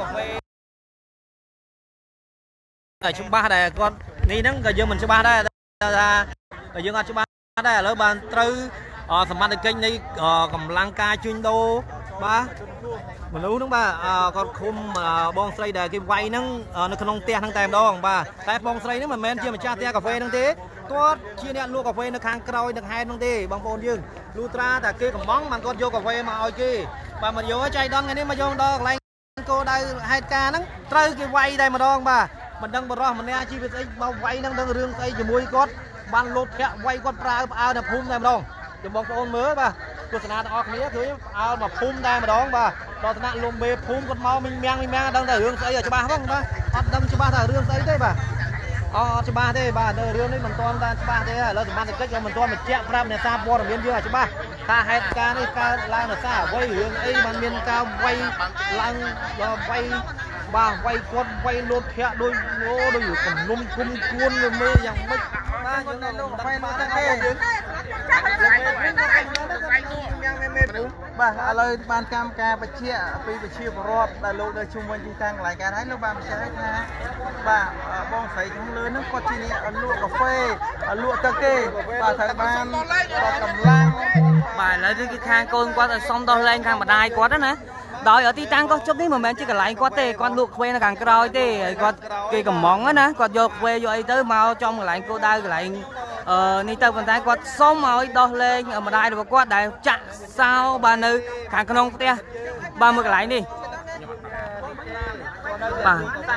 phê ở chung ba này con ní nắng cái dương mình chung ba đây là cái dương ăn chung ba đây là bàn trừ sầm mặt kênh này cầm lăng ca chuyên đô ba mìnhรู้đúng ba con khum bong xây để cái quay nắng nó không tia thằng tèm đó ba tại bong xây nó mà men chưa mà cha tia cà phê thằng thế có chia nẹn lúa cà phê nó khang còi được hai thằng thế bong bồn dương lutra tại kia cầm móng mà con vô cà phê mà oi kia và mình vô cái chai đón cái này mà vô đó lại cô đây hai ca nắng trừ cái quay đây mà đong ba mình đang bờ rò mình nghe chi về bao quay đang rương xây chỉ mui cốt ban lột kẹo quay con pra ao đập phun đây mà đongจะมองโอนมือป่ะกุศลาออกนี้คือเอาแบบพุ่มได้มาดองป่ะตอนนั้นลมเบพุ่มคนเมามีแมงดังแต่เรื่องใส่จะบ้าบ้างป่ะดังจะบ้าแต่เรื่องใส่ได้ป่ะจะบ้าได้ป่ะเรื่องนี้มันตอนการจะบ้าได้แล้วสมมติจะเกิดมันตอนมันเจ๊พระเนี่ยซาบอลมันเยอะจะบ้าถ้าให้การนี่การล่างเนี่ยซาไว้เรื่องไอ้มันมีการไว้ล่างไว้บ้าไว้ก้นไว้ลดแค่โดยอยู่กับนุ่มคุ้มกวนเลยมืออย่างไม่บ้าอย่างนั้นลงไฟมาตั้งแต่บ้าอะไรบ้านกามกาไปเชี่ยปีไปเชี่ยรอบแต่ลูกได้ชุมวันจริงจังหลายการให้ลูกบ้านใช้นะบ้าบองใส่ทั้งเลยนึกก็ที่นี่ลวกกาแฟลวกตะเกียบ้าไทยบ้านบ้ากำลังบ้าแล้วที่ข้างโกนกว่าแต่ซ่อมตอนแรงข้างบันไดกว่าđó nè đòi ở tí tăng có chút ní mà mình chỉ cần lại quá tê con luộc quê nó càng còi tê con kia cầm món á nè con vô quê vô ấy tới mau trong lại cô đai lại ni tơ bàn tay con sống mau đo lên ở mà đai được quá đại chặt sao bà nữ càng con tê 30 cái lại đi bà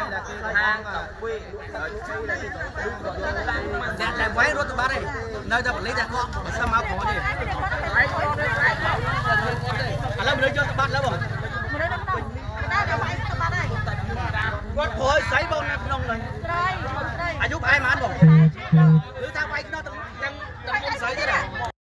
làm quái rốt ba đây nơi ta lấy ra con sao mau có đi làm mình cho bạn lắm rồi con phơi sấy bông nông này giúp ai mà ăn rồi cứ tao quay nó đang sấy thế này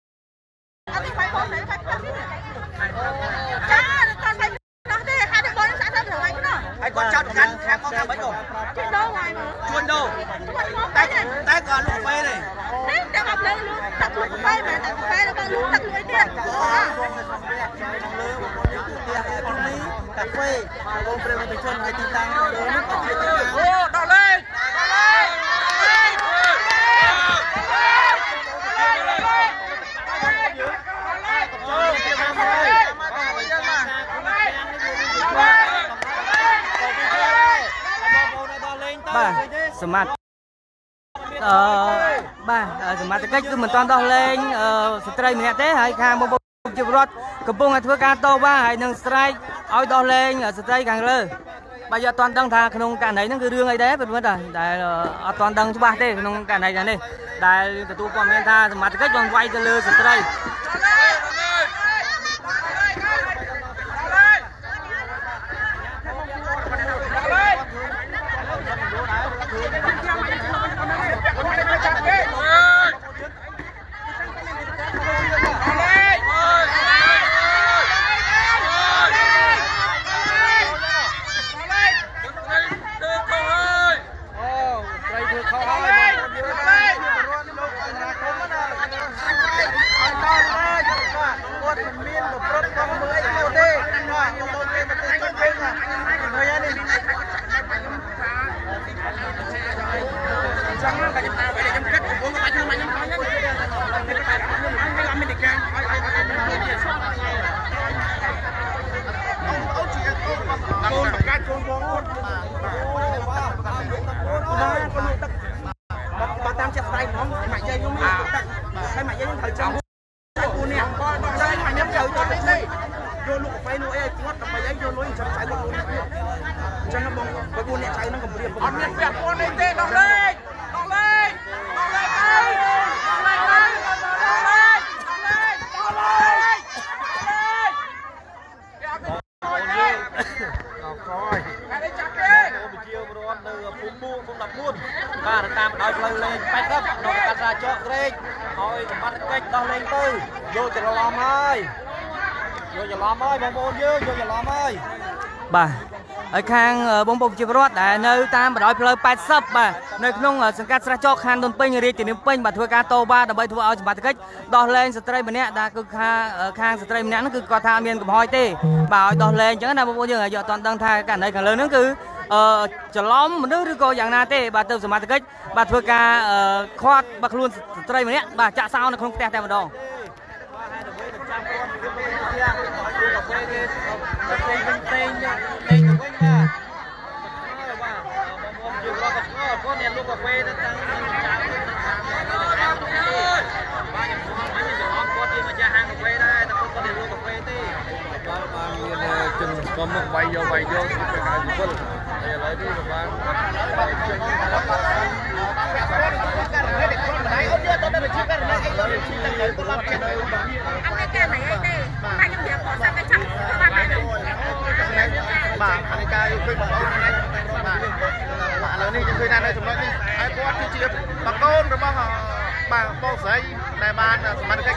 con chặt cắn kháng con thằng mấy rồi chuồn đâu tay còn lục phê này đang học lên luôn tập lục phê mà tập phê nó còn tập lưỡi tiền cà phê ông phê mình chân hay tin tăng đỏ lên ba smart ba smart cách cứ mình toàn đo lên strike mình thế hay khang bông chụp rót cầm bông hay thưa ca to ba hay nâng strike oi đo lên strike càng lơ bây giờ toàn đăng thà không cả này nó cứ đưa ngay đấy phải không ạ đại toàn đăng cho ba thế không cả này cả này đại từ tu quan men tha smart cách còn quay cho lơ strike và tam đôi lên bay cấp nó cắt ra chợ rê thôi bắt cách đo lên tư vô cho lom ơi bông bông vô cho lom ơi bà ឲ្យខាងបងប្អូនប្រជាពលរដ្ឋដែលនៅតាមបណ្ដោយផ្លូវ80បាទនៅក្នុងសង្កាត់ស្រះចកខណ្ឌដូនពេញរាជធានីពេញបាទធ្វើការតវ៉ាដើម្បីធ្វើឲ្យសមត្ថកិច្ចដោះលែងស្ត្រីម្នាក់ដែលគឺខាងស្ត្រីម្នាក់ហ្នឹងគឺគាត់ថាមានកំហុសទេបាទឲ្យដោះលែងអញ្ចឹងណាបងប្អូនយើងយកអត់ទាន់ដឹងថាករណីខាងលើហ្នឹងគឺច្រឡំមនុស្សឬក៏យ៉ាងណាទេបាទទៅសមត្ថកិច្ចបាទធ្វើការខាត់បាទខ្លួនស្ត្រីម្នាក់បាទចាក់សោនៅក្នុងផ្ទះតែម្ដង có một bay vô thì phải cái gì vậy để lấy đi được bạn anh ca yêu khuyên bà lớn đi chơi này này chúng nó đi ai có chi chia bà con rồi bà bao giấy này bàn mà cách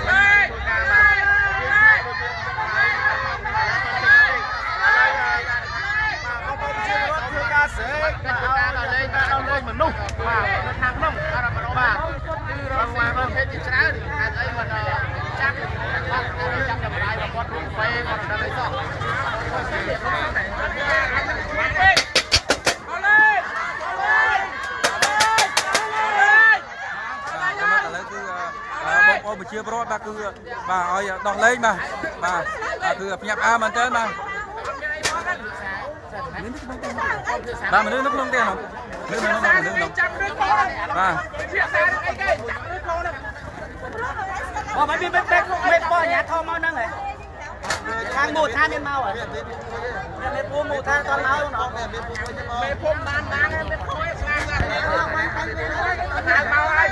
mình nung và hàng nông và thêm những trái thì hàng ấy mình chắc là lại và con phê còn đang lấy sọ bông bông chia bro ta cứ bà ơi đọc lên mà bà cứ nhập a mình tên mà bà mình nước không tiền không nước mình bà mấy biết bò nhà thò mau năng này thang một thang lên mau rồi mẹ mua một thang con máu nó mẹ phun bán mẹ khói sang ra mau ai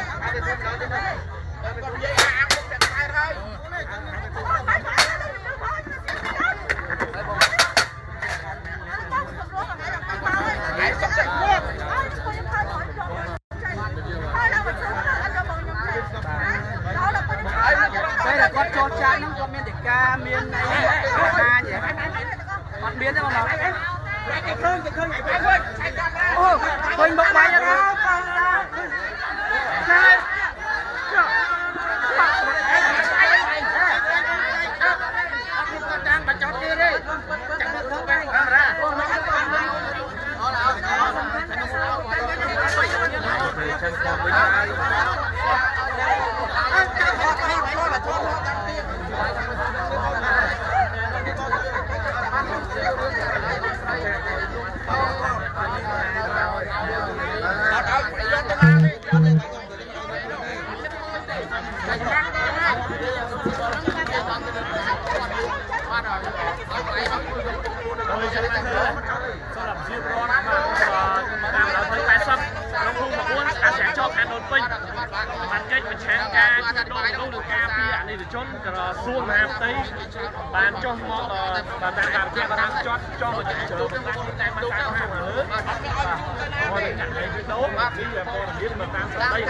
đây là con cho cha nó con miên để ca miên này ca vậy con biến ra mà cái khơi ô quên bốc bay ra con đang bà chót kia đi chẳng được không bay ra bạn kết mình sáng ca đôi được ca phía này được chốt xuông làm tí bạn cho món bạn đang làm cho bạn cho một cái chỗ đang mang cái hàng lớn và cảnh này cái tốt bây giờ con biết mình đang đây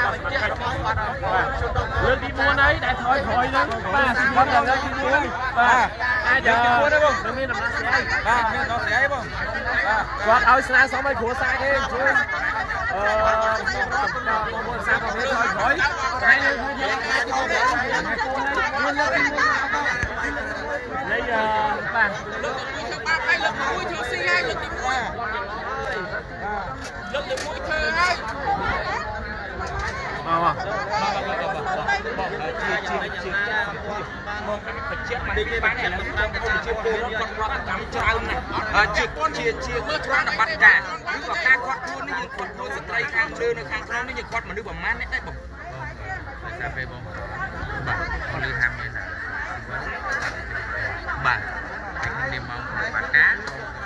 lên đi mua đấy để thôi nữa ba bắt đầu lên đi mua ba ai giờ mua đấy không đừng nên làm xe ba nên nó xe không còn ơi sáng sáu mấy của sai đi chú sao còn biết thôi khỏi đây bà lực mũi thưa xi hai lực mũi lực mũi thưa hai chia mưa thoáng là bắt cả cứ vào ca quạt luôn những quạt luôn sợi dây khang chơi nó khang khang những quạt mà nước bằng mát đấy bông sao về bông bà con lư ham như nào bà niềm mong bắt cá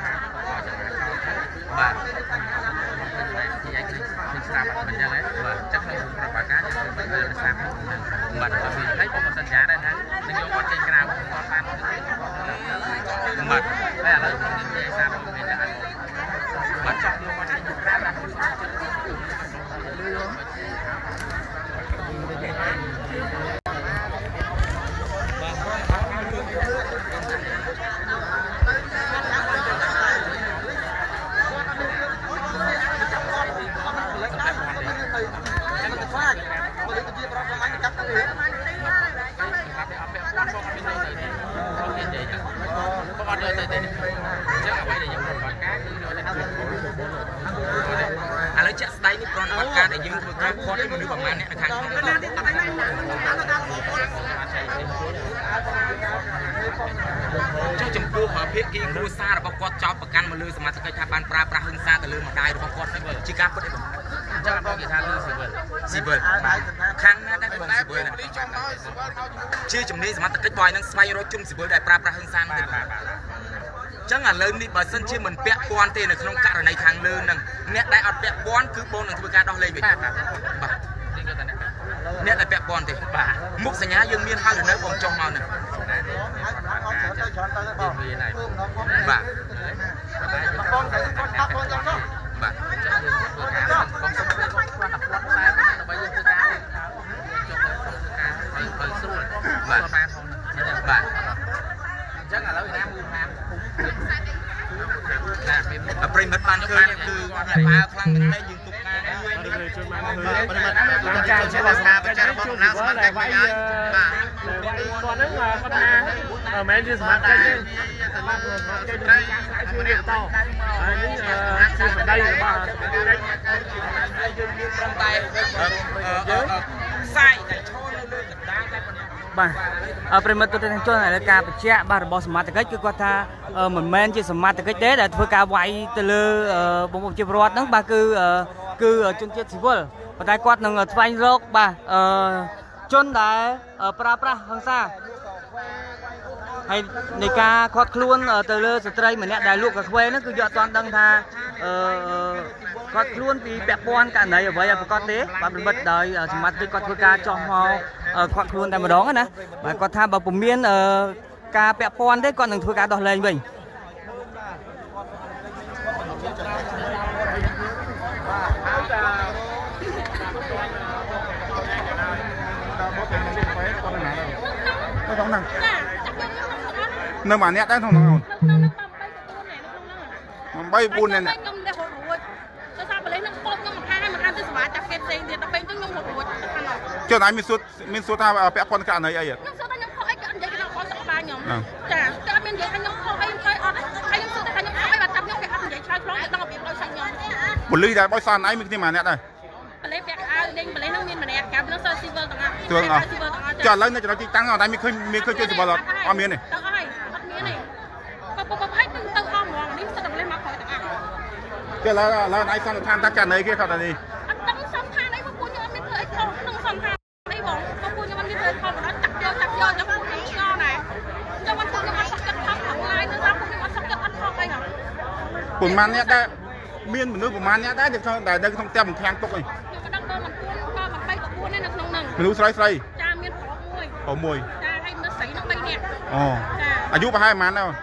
bà thì anh cứ sao mình ra đấy bà chắc không bắt cá nhưng bây giờ là sao bà vì thấy có một sân giá đây ha nên vô con trên cái nào cũng con ăn mật đây là lời không nhìn sao đâu mình đã mật trong vô con trên cái nào การđể dương các con ấy mình bằng man này thằng trong chấm cua họ biết kia cua xa là bao quát chó bạc căn mà lừaสมาธิทาban pra praหึงซาแต่ลืมมาได้หรือbao quátไม่เบอร์ชิก้าก็ได้ผมจะบอกกี่ท่านสิเบอร์ครั้งนั้นได้เป็นสิเบอร์นะชื่อจำนี้สมาธิบอยนั่งสไปรถจุ่มสิเบอร์ได้ปราหึงซาได้จังอ่ะเลยนี่บอสันชื่อมันเปียกวนเตในขนมกะในทางเลยนั่งเนี่ยได้เอาเปียกวนคือโบนังคือการดองเลยไปเนี่ยได้เปียกวนเตมุกสัญญายังมีห้าหรือเนื้อผมจงมาหนึ่งบ่าจังอ่ะแล้วอีกนะปริมาณมันคือปลาคลั่งได้ยิงตุกงานหลังจากใช้ภาษาประชาชนน้ำมันได้ไว้ก่อนนั้นว่าปัญหาแม้ที่สมัครได้ต่ออันนี้คือมันได้บ้างใส่ในช่องเลือดได้បាទប្រិមត្តទស្សនិកជនដែលការបញ្ជាក់បាទរបស់សមាជិកគឺគាត់ថាមិនមែនជាសមាជិកទេដែលធ្វើការវាយទៅលើបងប្អូនប្រជាពលរដ្ឋហ្នឹងបាទគឺជនជាតិស៊ីវិលប៉ុន្តែគាត់នឹងស្វែងរកបាទជនដែលប្រើប្រាស់ហិង្សាហើយនៃការខាត់ខ្លួនទៅលើស្ត្រីម្នាក់ដែលលក់កាហ្វេហ្នឹងគឺយកអត់ទាន់ដឹងថាខាត់ខ្លួនពីពាក់ព័ន្ធករណីអ្វីឲ្យប្រកាសទេបាទប្រិមិត្តដោយសមាជិកគាត់ធ្វើការចោះមកខាត់ខ្លួនតែម្ដងណាបាទគាត់ថាបើពុំមានការពាក់ព័ន្ធទេគាត់នឹងធ្វើការដោះលែងវិញនៅមួយអ្នកដែរក្នុងនោះអូន3 4នាក់ទៅសាប់លេងនឹងពោកខ្ញុំមកខាងឲ្យមកខាងទៅសមាជិកគេផ្សេងទៀតដល់ពេលទៅខ្ញុំហត់រួចទៅខាងនោះចុះអញមានសួរថាពាក់ព័ន្ធករណីអីខ្ញុំសួរថាខ្ញុំខុសអីក៏និយាយក្នុងអនសក្បាលខ្ញុំចាតែអត់មាននិយាយថាខ្ញុំខុសអីខ្ញុំអត់ហើយខ្ញុំសួរថាខ្ញុំខុសអីបាទចាប់ខ្ញុំគេអត់និយាយឆ្លើយឆ្លងទៅដល់របៀបដោយសាច់ខ្ញុំបលីដែរបោះសារណៃមានគ្នាមួយអ្នកដែរបលីពាក់អាវលេងបលីនឹងមានម្នាក់កាប់នឹងសើស៊ីវិលទាំងអស់ចុះឥឡូវនៅចំណុចទីតាំងអត់តែមានឃើញជួយស៊ីវិលអត់មានទេអត់ហើយអត់មានទេបើហើយទៅអស់ហ្មងនេះសិតតែបលីមកក្រោយទាំងអស់ចុះឡើយណៃសន្និដ្ឋានថាករណីគេគាត់ថានេះអត់ដឹងសន្និដ្ឋានអីពួកខ្ញុំអត់មានធ្វើអីខុសក្នុងសន្និដ្ឋានអីបងពួកខ្ញុំអត់មានធ្វើខុសដល់ចាក់យកចាំពួកខ្ញុំឆ្ងល់ដែរចាំពួកខ្ញុំអត់សក់ចិត្តខំខាងឡាយទៅថាពួកខ្ញុំអត់សក់ចិត្តអត់ខុសអីហ៎ប៉ុន្មានអ្នកដែរមានមនុស្សប្រហែលអ្នកដែរដែលនៅក្នុងផ្ទះបង្ខាំងទុកនេះខ្ញុំមិនដឹងដល់មិន4ក៏មិន3ក៏4ទេនៅក្នុងហ្នឹងមនុស្សស្រីចាមានប្រុសមួយចាហើយនៅស្រីនឹង3នាក់អូចាអាយុប្រហែលប៉ុន្មានដែរ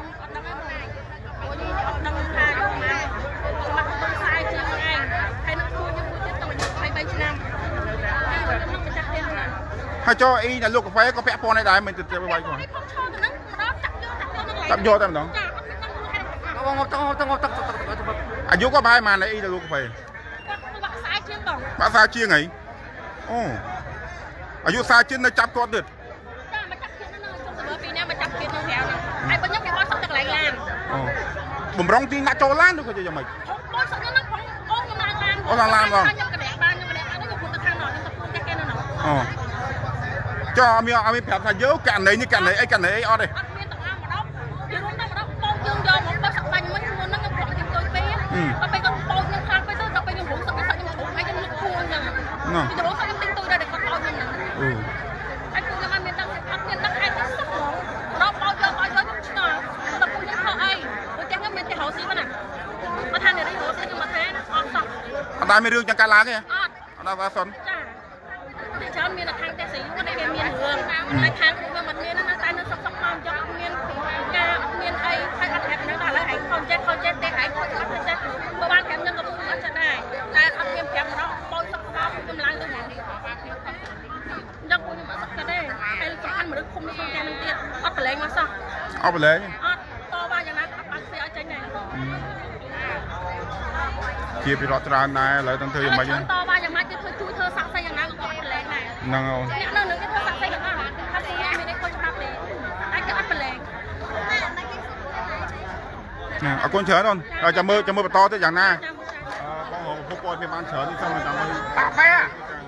ហើយចុះអីដែលលក់កាហ្វេក៏ពាក់ព័ន្ធដែរមិនទៅវាយគាត់ចាប់យកតែម្ដងអាយុក៏ប្រហែលប៉ុន្មានអីដែលលក់កាហ្វេបាក់សាជាងបងបាក់សាជាងអីអូអាយុសាជាងនៅចាប់គាត់ទៀតចាមកចាប់ទៀតនៅក្នុងសើពីនេះមកចាប់ទៀតនៅក្រៅហ្នឹងហើយបើខ្ញុំគេបោះសក់ទឹកកន្លែងឡានអូបំរុងទីដាក់ចូលឡានឬក៏យ៉ាងម៉េចបោះសក់ហ្នឹងបងអូខ្ញុំឡើងឡានអូឡើងឡានបងខ្ញុំកណ្ដែកបានខ្ញុំកណ្ដែកបានខ្ញុំពុតទៅខាងនោះខ្ញុំទៅពុតតែគេនៅនោះអូចុះអត់មានប្រាប់ថាយើងករណីនេះករណីអីអត់ទេអត់មានទាំងអស់ម្ដងយើងរួមតែម្ដងបោកយើងយកមកបោះសក់បាញ់មិនខ្លួនហ្នឹងខ្ញុំប្រក់ខ្ញុំទៅពេលដល់ពេលគាត់បោកខ្ញុំខ្លាំងពេកទៅដល់ពេលខ្ញុំរងសក់ខ្ញុំរងហើយខ្ញុំនឹកខ្លួនហ្នឹងខ្ញុំរងសក់ខ្ញុំទិញទុយដែរគាត់បោកខ្ញុំហ្នឹងហើយពួកខ្ញុំអត់មានដឹងអត់មានដឹងហេតុទៅសោះដល់បោកយកខ្ញុំឆ្ងល់ដល់ពួកខ្ញុំខកអីពួកទាំងខ្ញុំមានតែរស់ស៊ីប៉ុណ្ណាបើថានារីរស់ស៊ីខ្ញុំមកទេអត់សោះអត់ដែរមានរឿងចឹងកើតឡើងទេអត់ដល់សុនចាច្រើនមានខាងតែស៊ីគាត់តែមានរឿងហើយខាងខ្ញុំមិនមានណាតែនៅសុកមកយកអត់មានការអត់មានអីហើយអត់ហេតុហ្នឹងដល់ឥឡូវហែងខំចេះទេហែងខំចេះបើបាន5ខ្ញុំក៏ពុំអត់ចេះដែរតែអត់មាន5ម្ដងបោចសុកមកខ្ញុំឡើងទៅហ្នឹងយកពួកខ្ញុំអត់សុកទេហើយសំខាន់មនុស្សឃុំនៅក្នុងតែនឹងទៀតអត់ប្រឡែងមកសោះអត់ប្រឡែងអត់តបយ៉ាងណាអត់បានស្អីឲ្យចេញដែរជាពីរត់ច្រើនដែរឥឡូវต้องធ្វើយ៉ាងម៉េចហ្នឹងតបយ៉ាងម៉េចគេធ្វើសាក់ស្អីយ៉ាងណាក៏អត់ប្រឡែងដែរហ្នឹងហើយអ្នកនៅនឹងគេធ្វើសាក់ស្អីយ៉ាងណាថាគេមានអីខុសច្បាប់ទេអាចគេអត់ប្រឡែងអរគុណច្រើនអូនចាំមើលបន្តទៅយ៉ាងណាបងពុកปอดเนี่ยมันเฉินที่ทำมันทำมันตาแม่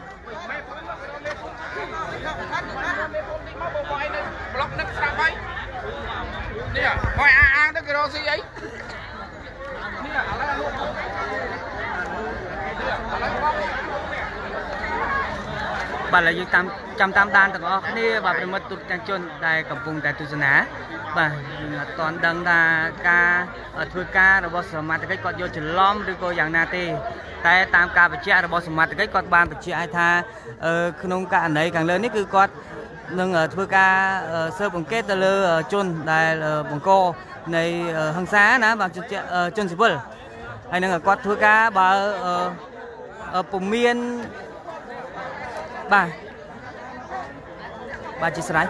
บล็อกนักสาวไปเนี่ยคอยอ่างตั้งกี่โลสิไอ้เนี่ยอะไรลูกบัดเลยยึดจำตามด้านต่างออกนี่บัดเป็นมัดตุดจังจนได้กับวงแต่ตุสนาบัดตอนดังดากาทัวร์การระบบสมาร์ทก็กดโยนฉลอมหรือก็อย่างนาทีแต่ตามการปฏิเสธระบบสมาร์ทก็กดบานปฏิเสธไอ้ท่าขนมการไหนcàng lớnนี่คือกดนึงทัวร์การเสิร์ฟบังเกตเลยจนได้บังโกในหังซ้านะบังจนสิบเบิลไอ้นึงกดทัวร์การบ่ปุ่มเมียนba chia sẻ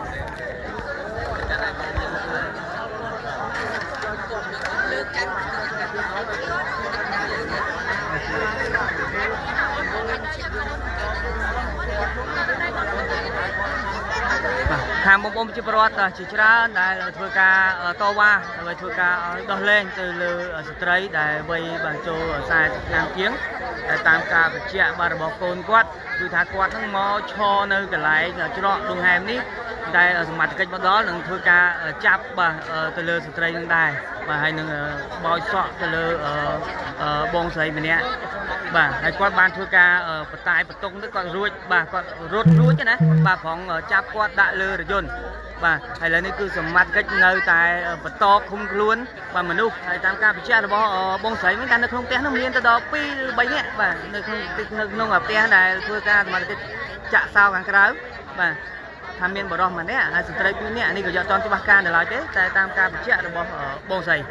hàng bông bông chụp rót chỉ ra đại là thưa ca to qua rồi thưa ca đo lên từ lư straight đại bay bàn châu sai nam tiếng đại tam ca phải chẹt ba bò côn quátคือถ้ากวาดทั้งมอชอในกระไรจะรอดงแฮมนี้ได้สมัติกันมาđóหนึ่งทัวร์การจับบ่ตะเลสตรีนึงได้บ่ให้หนึ่งบอยสอตะเลบงใส่แบบนี้บ่ให้กวาดบานทัวร์การปะตายปะตรงนึกก่อนรุ่ยบ่ก็รถรุ่ยใช่ไหมบ่ของจับกวาดได้เลยระยนบ่ให้เลยนี่คือสมัติกันในแต่ปะตอกคุ้มล้วนบ่มนุษย์ให้ตามการพิจารณาบงใส่เหมือนกันในโครงเตียงน้ำเลี้ยงตะดอกปีใบเนี้ยบ่ในโครงแบบเตียงได้ทัวร์การมาจะเศร้ากันกระไรบ่ทำเมียนบ่รอมันเนี่ยสตรีปีเนี่ยนี่ก็จะจอนจุบักการเดี๋ยวเราเจ๊แต่ตามการพิจารณาบงใส่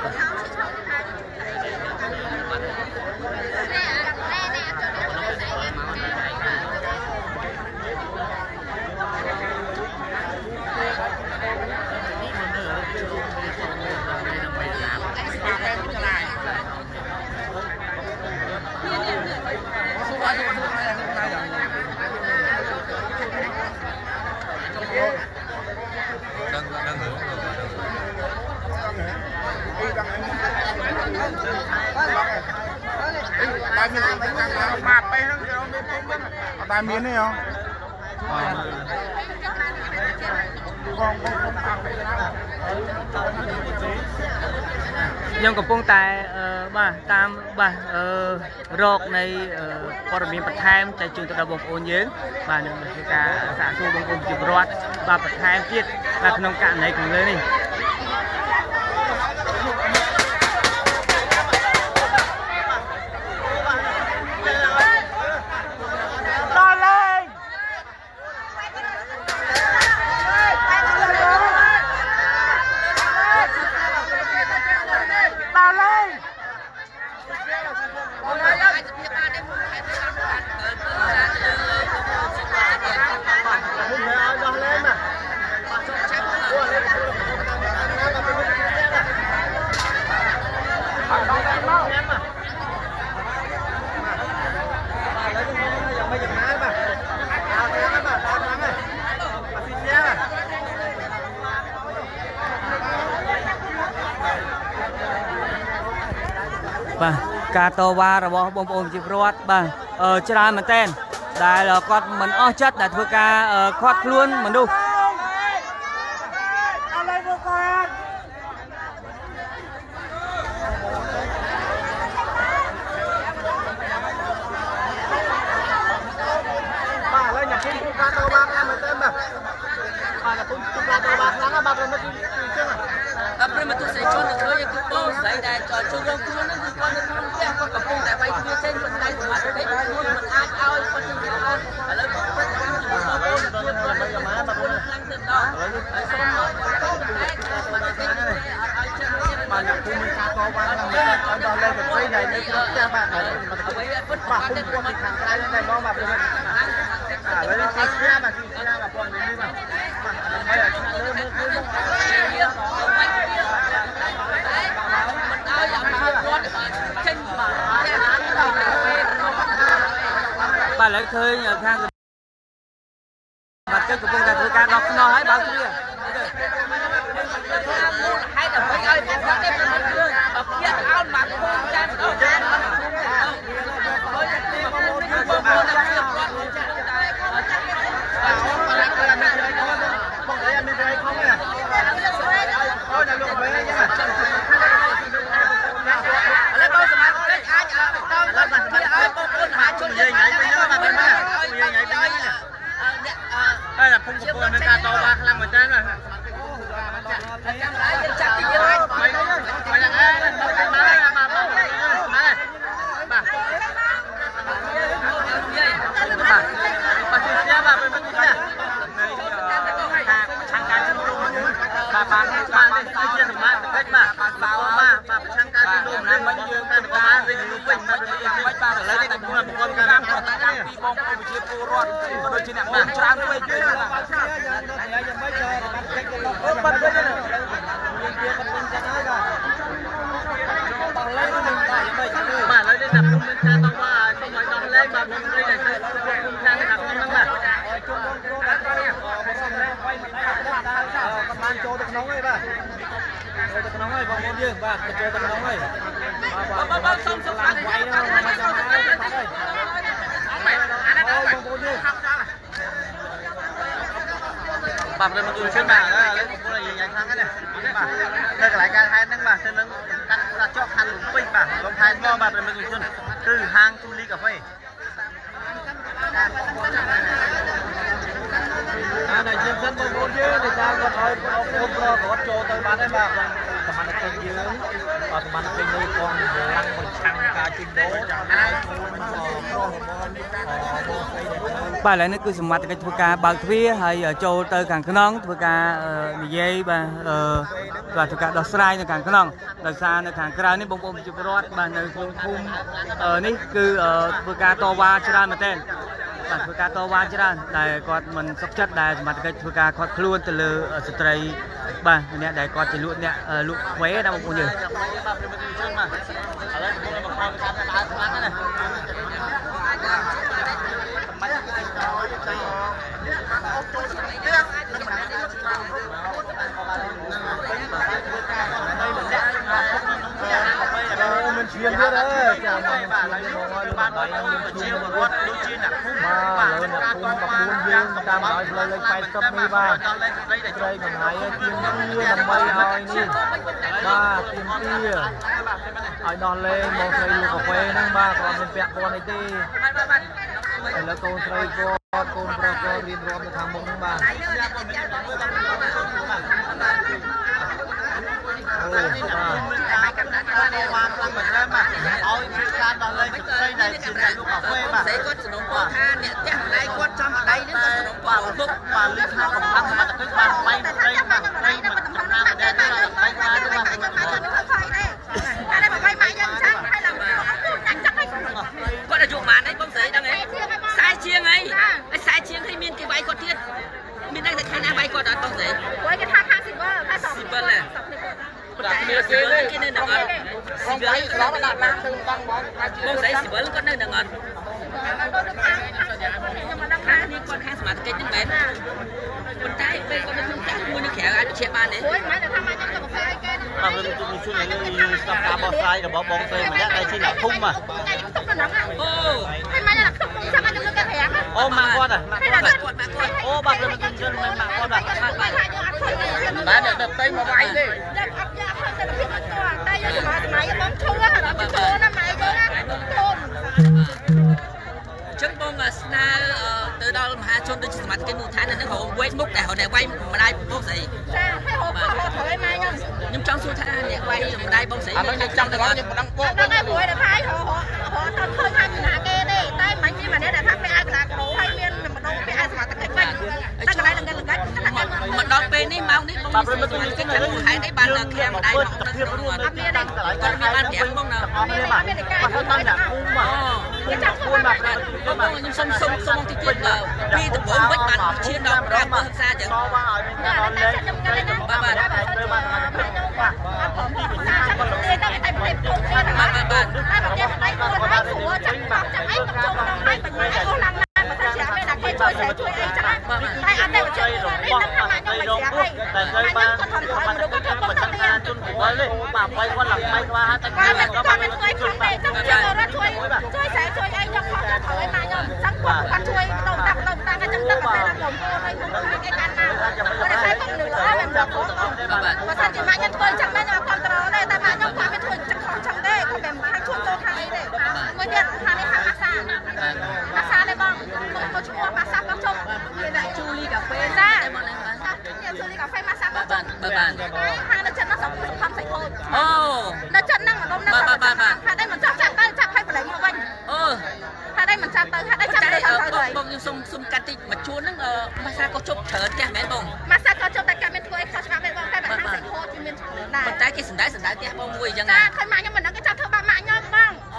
มาไปทั้งเดียวเอาตามมีนี่เหรอยังกับพงแต่บ่ตามบ่โรคในปรมีปัจจัยใจจุดตะบงโอนเยอะบ่หนึ่งคือการสะสมบงคลจุดรอดบ่ปัจจัยเกียรติและขนมการไหนกันเลยนี่การโตวาระบบบงบจิบรอดบ่จรามันเต้นได้เราก็มันอ้อจัดแต่ทัวร์การควักล้วนมันดูแล้วอย่างเช่นการโตวามันเต้นแบบการโตวาครั้งแบบมันคือเชื่อaprès mà tôi sẽ cho được thôi nhưng tôi sẽ đại cho chung đông chung nóคือcon nóแค่กับพงแต่ไปที่เส้นมันได้สมัติได้มันอาจเอาคนที่เอาแล้วก็คนที่เอาโบนตัวตัวมันจะมาแบบคนนั่งเต้นต่อไอ้ส้มน้อยมันเต้นมาจากภูมิคาโตวันทำแบบเอาดอลเลยแบบใส่ใหญ่เลยครับแค่แบบมันเอาไปฟุตบอลเป็นคนทางใต้แต่น้องแบบนี้แล้วก็ใช้แบบที่หน้าแบบคนนี้แบบไม่อยากเริ่มมือbà lại khơi nhờ khang mặt cái của con gà thưa ca đọc nó hãy báo kia hay là mấy ơi có cái đọc kia áo mặc con ពលរដ្ឋក៏ដូចជាអ្នកបងច្រើនពេកទៀតបាទយ៉ាងម៉េចបានចេញទៅបាត់វិញណាមានវាមិនវិញចឹងហើយបាទដល់លេងនឹងបាទយ៉ាងម៉េចបាទឥឡូវនេះដាក់គុំមានការតបថាសូមឲ្យដល់លេងបាទមិនព្រៃតែគុំខាងដាក់គុំហ្នឹងបាទជុំបងគ្រូដល់ទៅវាយមិនដែរកំបានចូលទៅក្នុងហើយបាទចូលទៅក្នុងហើយបងប្អូនយើងបាទចូលទៅក្នុងហើយបាទសូមខាងវាយហ្នឹងមកចង់ហើយបាទហើយអានេះបងប្អូនយើងបាទព្រមទៅជិះបាទឥឡូវបងប្អូនយ៉ាងខាងហ្នឹងបាទនៅកន្លែងការហែនហ្នឹងបាទទៅនឹងកាត់ចោះខាងលំពេញបាទលំហែនមកបាទព្រមទៅជិះគឺហាងទូលីកាហ្វេតែយើងសិនបងប្អូនយើងដែលថាគាត់ឲ្យបងប្អូនគាត់ចូលទៅបានហើយបាទសមត្ថកិច្ចយើងសមត្ថកិច្ចនេះផងឡើងបញ្ឆាំងការជិះដូរហើយខ្លួនប្រុសរបស់បងស្រីបាទឥឡូវនេះគឺសមត្ថកិច្ចធ្វើការបើកទ្វារហើយចូលទៅខាងក្នុងធ្វើការនិយាយបាទធ្វើការដោះស្រាយនៅខាងក្នុងដោយសារនៅខាងក្រៅនេះបងប្អូនប្រជាពលរដ្ឋបាទនៅក្នុងភូមិនេះគឺធ្វើការតវ៉ាច្រើនមែនទែនបាទធ្វើការតវ៉ាច្រើនដែលគាត់មិនសុខចិត្តដែលសមត្ថកិច្ចធ្វើការខាត់ខ្លួនទៅលើស្ត្រីបាទអ្នកដែលគាត់ជាលក់អ្នកលក់ខ្វេណាបងប្អូនយើងបាទឥឡូវខ្ញុំមកខំការដើរខ្លាំងណាมันเชียร์ด้วยเลยจ้าบ้านบ้านมันเชียร์รถดูจีนอ่ะบ้านเลยนะคุณกับคุณยืนตามเลยไปกับมีบ้านเลยกับไหนเตรียมเตี้ยทำไมเอาไอ้นี่บ้าเตรียมเตี้ยไอ้นอนเลยมองใส่ลูกกาแฟนั่งบ้าก่อนเป็นแปะบอลไอ้ตีแล้วโกนใส่ก็โกนเราก็เรียนรวมในทางมงนั่งบ้านเอาการตอนเลยใส่ในสิ่งใดลูกกาแฟมาใส่ก็สนุกกว่าท่าเนี่ยแจ้งในกดจำได้นี่ก็สนุกกว่าลูกป่าลึกท่าของท่านมาจากขึ้นมาไปมันทำงานได้ได้ไปมาด้วยมาอะไรแบบไปยังช่างให้เราจับให้ก็จะอยู่มาในบ้านใส่ดังไงสายเชียงไงไอ้สายเชียงให้มีกี่ใบกดเทียนมีได้แต่แค่ไหนใบกดบ้านใส่ไว้ก็ท่า50เบอร์แค่2 เบอร์เลยมีเกลือกินในหนังอ่ะสิบเบอร์ร้องมาดับน้ำตึงบ้องใส่10 เบอร์ก็ในหนังอ่ะนี่คนข้างสมาร์ทเก็ตนี่แม่คนใต้ไปคนนึงจากมูนี่แขกอาจจะเชียร์บ้านเนี่ยเป็นช่วงนี้มีสัปดาห์บอสไซด์กับบอสเฟย์มันได้ที่หนักพุ่มอ่ะโอ้ให้มาจากพุ่มจะมาจากเรื่องกระแทกโอ้มาก่อนอ่ะโอ้บักเลยมันเป็นเรื่องมันมาก่อนแบบบ้านเด็กเต้นมาไว้ดิได้ยังสมัยบ้องชั่วเหรอชั่วน้ำไหมเยอะนะchứng bông là từ đó mà hai chôn được mặt cái nụ thái này nó hồ quay múc để họ để quay mà đây bông gì nhưng trong số thái này quay mà đây bông gì nó trong đó nhưng mà đang bông nó ngay buổi để thái họ toàn khơi hai cái nào kia đi tay mấy cái mà để thái phải ai là đồ hay miên mà đâu phải ai mà cái quay ta cái này là cái mà đó bên đi mau đi bông gì cái cái nụ thái đấy ban là khe mà đây nó không được luôn còn mi ban kẻ bông nào mà tâm là cung mà cái chắc cung mà bông nhưng sông thì tiếc là vì từ bốn bách bạn chiến đấu ra bờ xa chứ mà sao chị mãi nhân tôi chẳng bao giờ còn đó đây, tại mãi nhân quá bên thôi chẳng còn chẳng đây, còn bèm hai chuột tô thang này mới điện thang này thang massage đây bông, tôi chụp massage bông chụp, đây là chu ly cà phê ra, nhiều chu ly cà phê massage bông chụp, hai nó chân nó sống không sạch thôi, nó chân năng mà đông năng hai đây mình chạm tay chạm hay phải lấy như vậy, hai đây mình chạm tay hai đây chạm tay thằng rồi, bông như xung cắt đi mà chuột nó massage có chụp thở cha mẹ bông, massage có chụp tại cả bên thôi khó chạm bên bông hai bạn hai sạch thôi chuyên viên mình trái cái sừng đáy tiếc bông mùi chẳng à thôi mà nhưng mình nó cái chạm thơ ba mạ nhau bông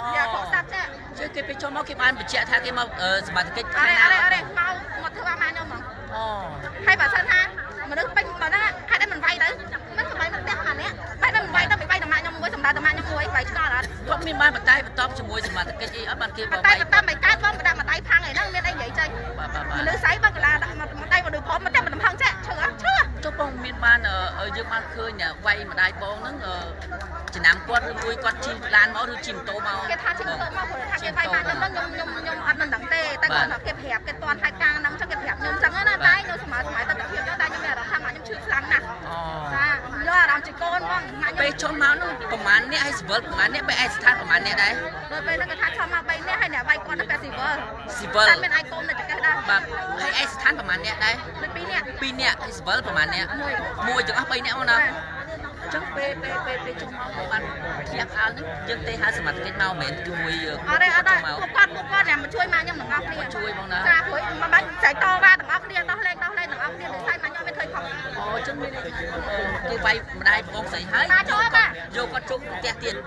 យ៉ាខកស្ដាប់ចាជួយគេពេលចូលមកគេបានបញ្ជាក់ថាគេមកសមាជិកអរេមកធ្វើអាម៉ាខ្ញុំហ្មងហើយបើសិនថាមនុស្សពេញបើហ្នឹងហេតុអីមិនវាយទៅមិនសម្បៃមិនផ្ទះអានេះបែរមិនវាយទៅវាយតម្រាខ្ញុំមួយសម្រាប់តម្រាខ្ញុំមួយវាយឆ្ងល់អត់គាត់មានបានបតែបន្តជាមួយសមាជិកអីអត់បានគេបតែបន្តមិនកើតបងបដាក់ម្ដាយផាំងអីហ្នឹងមានអីនិយាយចេញមនុស្សស្អីបើកលាដាក់ម្ដាយមកដូចព្រមមិនតែមិនផឹងចាឈឺឈឺចុះបងមានបានយើងបានឃើញវាយម្ដាយបងហ្នឹងចំណាំគាត់ឬមួយគាត់ជិះឡានមកឬជិះម៉ូតូមកគេថាជិះម៉ូតូមកព្រោះថាគេវាយម៉ាក់ខ្ញុំអត់មិនដឹងទេតែគាត់ថាគេប្រាប់គេតន់ហេតុការណ៍ហ្នឹងចឹងគេប្រាប់ខ្ញុំចឹងណាតែខ្ញុំសម័យទៅភាពខ្ញុំតែខ្ញុំមានអារម្មណ៍ថាម៉ាក់ខ្ញុំឈឺខ្លាំងណាស់ចាយកអារម្មណ៍ជាកូនបងម៉ាក់ខ្ញុំពេលចូលមកនោះប្រហែលនេះឲ្យស៊ីវិលប្រហែលនេះពេលឯកស្ថានប្រហែលនេះដែរដល់ពេលហ្នឹងគេថាចូលមក3នាក់ហើយអ្នកវាយគាត់ទៅពេលស៊ីវិលតែមានអាយកូននៅចង្កេះដែរបាទហើយឯកស្ថានប្រហែលនេះដែរ 2នាក់ 2នាក់ហើយស៊ីវិលប្រហែលនេះមួយទាំងអស់3នាក់មកណាចឹងពេលចូលមកបានធ្លាក់ខាលហ្នឹងយើងទេហៅសមាជិកមកមិនមែនជួយអរេអត់គាត់តែមកជួយម៉ាក់ខ្ញុំទាំងអស់គ្នាជួយបងណាចាព្រោះមិនបាច់ចែកតវ៉ាទាំងអស់គ្នាដោះលែងទាំងអស់គ្នាដោយសារម៉ាក់ខ្ញុំមិនឃើញខំអូចឹងមានន័យថាគេវាយម្ដាយបងស្រីហើយយកគាត់ជុំផ្ទះទៀត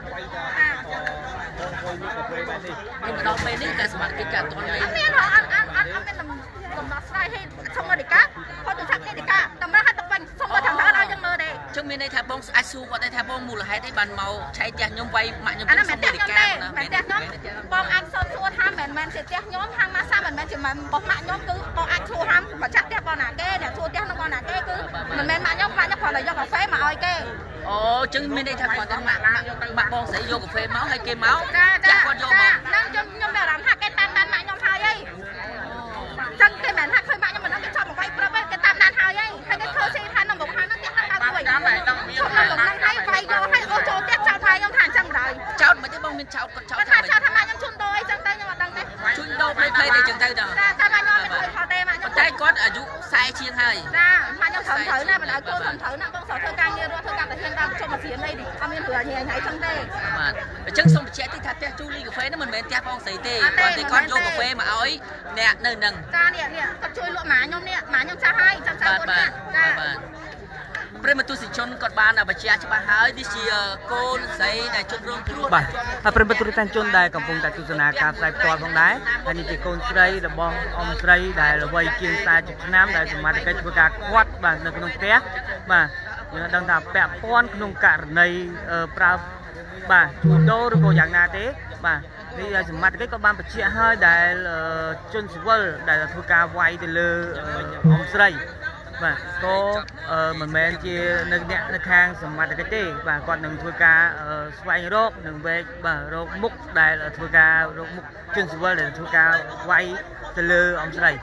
ខ្ញុំដល់ពេលនេះតែសមាជិកក៏អត់ទាន់មានមានអត់មានដំណោះស្រាយឲ្យសុំអធិការគាត់ទៅឆាប់អធិការតម្រូវឲ្យទៅវិញសុំមកខាងដើមឲ្យយើងមើលទេចឹងមានន័យថាបងអាចសួរគាត់ថាបងមូលហេតុអីបានមកឆែកផ្ទះខ្ញុំវាយម៉ាក់ខ្ញុំទៅសុំអធិការណាមែនផ្ទះខ្ញុំបងអាចសួរថាមិនមែនជាផ្ទះខ្ញុំហាងម៉ាសាមិនមែនជារបស់ម៉ាក់ខ្ញុំគឺបងអាចសួរហាងមកចាក់ផ្ទះបងណាគេអ្នកសួរផ្ទះនឹងបងណាគេគឺមិនមែនម៉ាក់ខ្ញុំគ្រាន់តែយកកាហ្វេមកឲ្យគេអូចឹងមានន័យថាគាត់តែម៉ាក់បងស្រីយកកាហ្វេមកឲ្យគេមកចាគាត់យកមកហ្នឹងខ្ញុំមានអារម្មណ៍ថាគេតាមដានម៉ាក់ខ្ញុំហើយអីចឹងគេមិនថាឃើញម៉ាក់ខ្ញុំមិនដឹងគេចប់មកវាយប្រាប់គេតាមដានហើយហើយគេធ្វើស៊ីថានឹងមកខាងហ្នឹងទៀតដល់ទៅវិញខ្ញុំនឹងហើយវាយយកឲ្យអូចូលទៀតចោតថៃខ្ញុំថាអញ្ចឹងដែរចោតមិនទេបងមានចោតគាត់ចោតថាចោតថាម៉ាក់ខ្ញុំជូនដូរអីចឹងទៅខ្ញុំអត់ដឹងទេជូនដូរផ្លេទៅចឹងទៅតែម៉ាក់ខ្ញុំមិនឃើញខុសទេម៉ាក់ខ្ញុំតែគាត់អាយុ40ជាងហើយចាម៉ាក់ខ្ញុំត្រឹមត្រូវណាបណ្ដោយកូនត្រឹមត្រូវណាបងសោះធ្វើការងាររត់ធ្វើការតាហ៊ានដល់ជុំមកស្រៀនអីនេះអត់មានព្រោះញ៉ៃចឹងទេបាទអញ្ចឹងសូមបញ្ជាក់តិចថាផ្ទះជូលីកាហ្វេនេះមិនមែនផ្ទះបងស្រីទេគាត់យកកាហ្វេមកឲ្យអ្នកនៅនឹងចានេះគាត់ជួយលក់ម៉ាខ្ញុំនេះម៉ាខ្ញុំចាស់ហើយចាំគាត់នេះចាប្រិមត្តទស្សនិកជនគាត់បានបញ្ជាក់ច្បាស់ហើយនេះជាកូនស្រីដែលជន់រងគ្រោះបាទហើយប្រិមត្តទស្សនិកជនដែលកំពុងតែទស្សនាការផ្សាយផ្ទាល់ផងដែរហើយនេះជាកូនស្រីរបស់អ៊ំស្រីដែលវ័យជាង40ឆ្នាំដែលសមាជិកធ្វើការខាត់បាទនៅក្នុងផ្ទះបាទយើងដឹងថាពាក់ព័ន្ធក្នុងករណីប្រើបាទជួញដូរឬក៏យ៉ាងណាទេបាទនេះសមាជិកក៏បានបញ្ជាក់ហើយដែលជនស៊ីវិលដែលធ្វើការវាយទៅលើអ៊ំស្រីបាទក៏មិនមែនជានៅខាងសមាជិកទេបាទគាត់នឹងធ្វើការស្វែងរកនឹងវែកបាទរកមុខដែលធ្វើការរកមុខជនស៊ីវិលដែលធ្វើការវាយទៅលើអ៊ំស្រី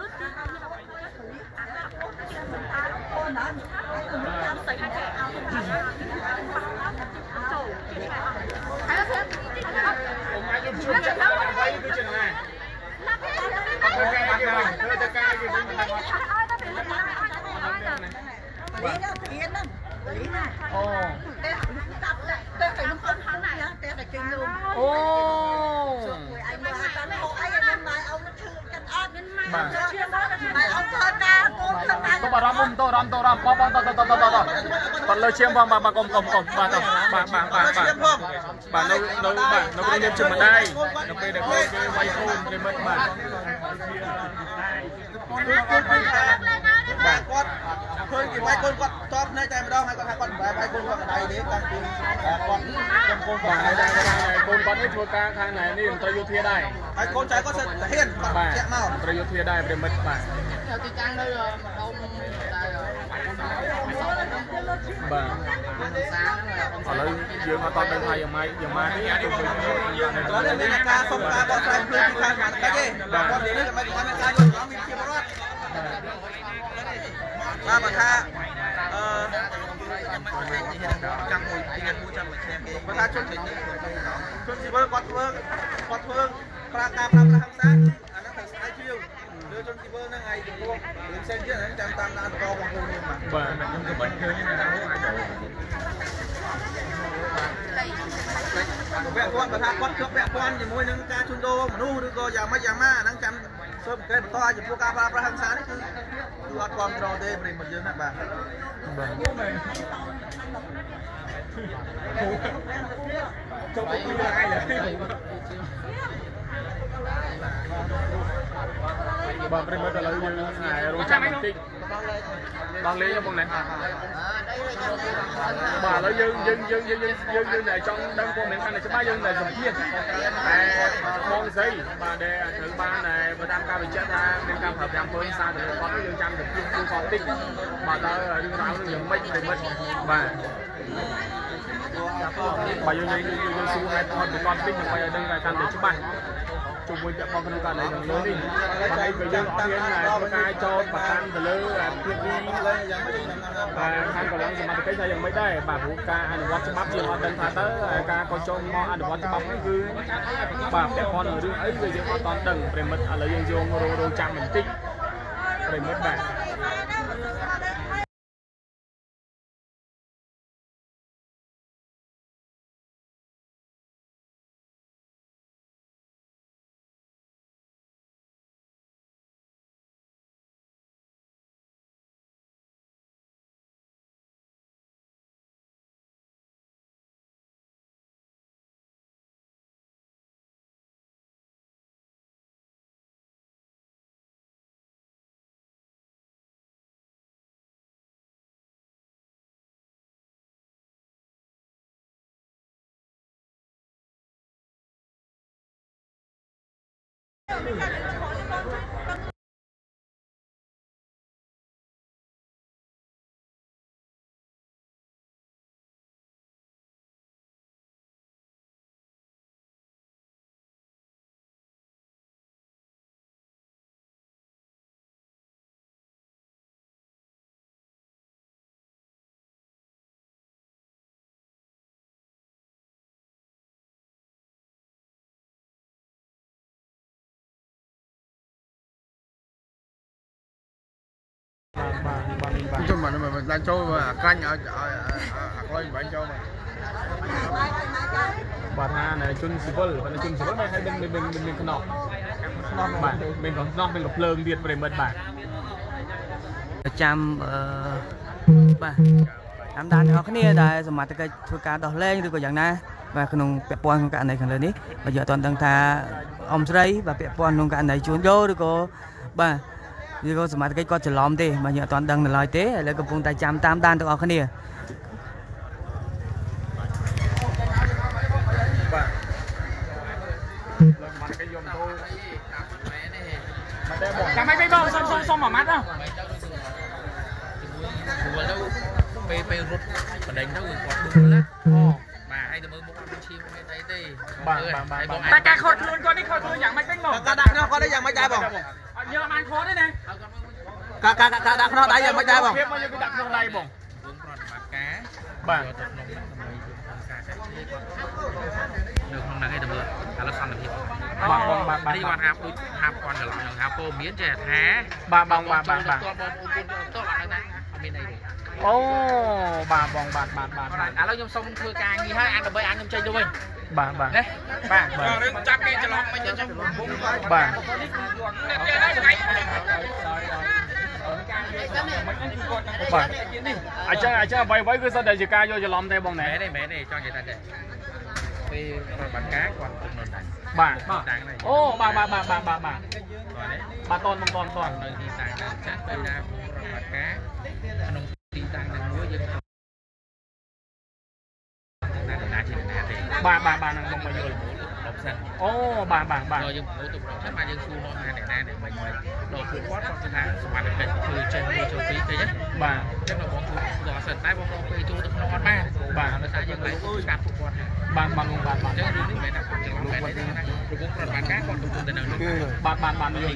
bạn lời chiêm vào bà cùng bà nó bây giờ chừng mà đây nó bây giờ cái quay khôn cái mất mà con thôi thì vai con top này chạy đâu hay con vai con ở đây đấy con con con ấy thua ca thang này nên tôi yêu thia đây ai con trái có sẽ hiền bạn chạy mau tôi yêu thia đây để mất mà bà ở đây dương mà toàn bên thầy giờ mai có nên là ca không ca bọn trai chơi thì khai phản cái gì con đến đây là mấy con ca nhiều nó bị chia rót ba mà tha trăm mùi tiền mua trăm mùi mà tha chôn chỉ với quạt phương pra cam làm hàng sáng nó phải sai chiêu đưa chôn chỉ với ngày thì cô đến xem chứ nó trăm tam đàn co bằng hồn mà bà mình cứ bật chơi như này vẹn con mà tha quát trước vẹn con thì môi nâng ca chun đô mà nu đưa cô già ma nâng trăm sớm cái to chỉ mua ca pra hàng sáng đấy cứ con trò tê mình một dương này bà ចុះពីលើឯងបាទប្រិមិត្តឥឡូវយើងរងចាំបន្តិចដល់លេងបងណាបាទឥឡូវយើងតែចង់ដឹងព័ត៌មានកាន់តែច្បាស់យើងតែសម្ភាសតែបងស្រីបាទដែលត្រូវបានតែបើតាមការបញ្ជាក់ថាមានការប្រើប្រាស់អំពើសារទៅលើគាត់យើងចាំសម្ភាសគឺគាត់តិចបាទដល់រឿងរ៉ាវនឹងយ៉ាងម៉េចប្រិមិត្តបាទបាទយើងសួរហេតុផលគាត់តិចដើម្បីឲ្យដឹងថាកាន់តែច្បាស់ជុំវិញពាក់ព័ន្ធក្នុងករណីខាងលើនេះបាទហើយក៏យើងអត់ហ៊ានធ្វើការចោទប្រកាន់ទៅលើភាពនេះបាទខាងកម្លាំងសមត្ថកិច្ចថាយ៉ាងម៉េចដែរបាទព្រោះការអនុវត្តច្បាប់យើងអត់ដឹងថាទៅការកោចូលមកអនុវត្តច្បាប់នេះគឺបាទពាក់ព័ន្ធនឹងរឿងអីគឺយើងអត់ទាន់ដឹងប្រិមិត្តឥឡូវយើងយករងចាំបន្តិចប្រិមិត្តបាទ chung mà đang cho canh ở coi bạn cho mà bà tha này chun super và chun super này hay bên con nọ bạn bên con nọ bên lục lơm điện về mật bạn trăm ba năm đàn họ cái này là mà cái thua cá đỏ lên rồi có dạng na và không bẹp pon không cả này khẳng định bây giờ toàn đang tha ông sấy và bẹp pon không cả này chuồn vô rồi có ba như có mà cái con chỉ lòm đi mà giờ toàn đang là lòi té lại có vùng tay trăm tam đàn được họ cái này làm mấy bông xong mà mắt không pe rút và đánh nó người quạt đúng lắm bà hay từ mưa bốc ăn chim hay thấy đi bà cả khột luôn con đi khột luôn dạng mấy cánh bông cả đặt nó có đấy dạng mấy trái bông nhớ mang khó đấy nè cả đặt nó đấy dạng mấy trái bông bao nhiêu cái đặt nó đây bông vương còn bà cá bà được không là cái tầm lợn là xong được bà đi quan hạp quan trở lại hạp cô biến trẻ thá bà bông bà ô bà bông bà à lâu nhom xong thưa ca nghi hết ăn được với ăn nhom chơi cho mình bà đấy bà chắc cái cho lắm mấy chân bà ai chắc vay với cái sao để chỉ ca vô cho lom tay bông này mẹ này cho người ta kìa vì bán cá còn cùng nền này bà ô bà toàn nơi đi sang chắc đây là bán cá nông đi sang đang lúa dân bà năng bông bao nhiêu độc xanh ô bà rồi dân thủ tục độc xanh mà dân xu nó hai để mình đồ phụ quát con cái tháng mà được cái từ trên nuôi cho phí thế nhé bà chắc là bọn phụ giò sần tay bọn phê chú được nó ba bà nó sai dân lại cắt phụ quát bà chứ đi mẹ nào chỉ làm mẹ đấy rồi cũng còn bán cá còn tụi tên nào nữa bà vô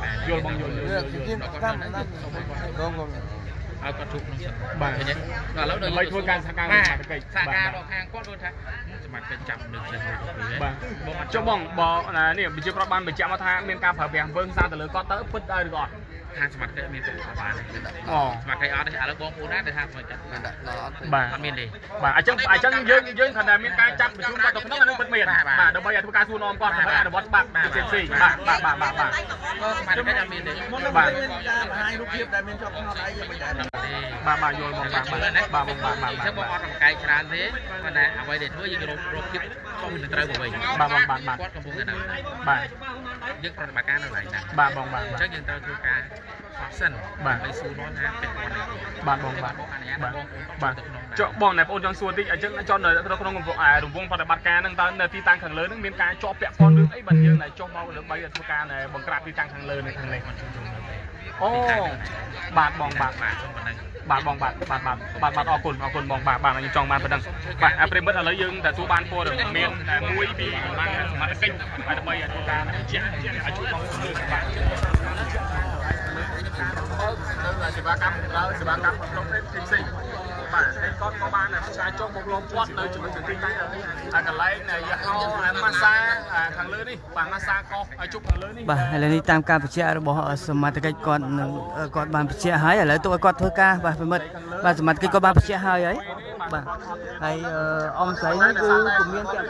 เอากระทุกลงสัก bà เห็นไหมแล้วเดินไม่ทั่วการสักการสาการดอกหางก้อนด้วยท่าสมัครเป็นจับหนึ่งเฉยๆ bà cho bông bò là nè bị chưa có ban bị chạm vào thang bên cam phải bèn vương ra từ lưỡi con tới phút đây được rồi ทางสมัครมีเป็นประมาณสมัครใครเอาได้แล้วบอกกูนะแต่ทางสมัครจะบ่ามีดีบ่าไอ้จังยืนขนาดมีการจับประชุมกันตรงนั้นมันเป็นเมียนบ่าเดี๋ยวไปอย่าทุกการสู้นอมก่อนเดี๋ยวบอสบักเซ็กซี่บ่าก็สมัครก็จะมีดีบ่าให้ลูกเทียบได้เป็นชอบเขาได้ยังไม่ได้บ่าโยนมองบ่าถ้าบอกออกกำลังกายชราเนี้มันได้เอาไว้เด็ดทั่วยิงรบคลิปช่องหนึ่งเตยบ่อยบ่ากดกำพุงกันนะบ่ายึดปฏิบัติการอะไรนะบ่าจังยังเตยทุกการฟอสเซนไปสู้ร้อนนะเป็นวันนี้บ่าเจาะบ่อไหนโอนจังส่วนที่จังจอนเลยเราต้องงงรวมวงปฏิบัติการนั่งตอนในที่ตั้งขังเลยนั่งมีการเจาะแปะปอนนึงไอ้บันยังไหนเจาะเมาหรือใบทุกการในบังกราบที่ตั้งขังเลยในทางเลยโอ้บาดบองบาดออกคนบองบาดยังจองบาดประดังบาดเป็นเบิร์ดอะไรยังแต่ตัวบานโพดเมียนแต่มวยปีมันมาตะกิ้งไปทำไมทุกการเจี๊ยอาชุดมองคนเลยบาดสิบากรรมต้องเล่นจริงๆបាទហើយគាត់ក៏បានផ្សាយចុះមកលំពាត់នៅជាមួយនឹងទីតាំងកន្លែងម៉ាសាខាងលើនេះបាទម៉ាសាកោឲ្យជប់ខាងលើនេះបាទឥឡូវនេះតាមការបញ្ជាក់របស់សមាជិកគាត់បានបញ្ជាក់ហើយឥឡូវទុកឲ្យគាត់ធ្វើការបាទប្រិមិត្តបាទសមាជិកគាត់បានបញ្ជាក់ហើយបាទហើយអ៊ំស្រីនេះគឺពុំមានពាក់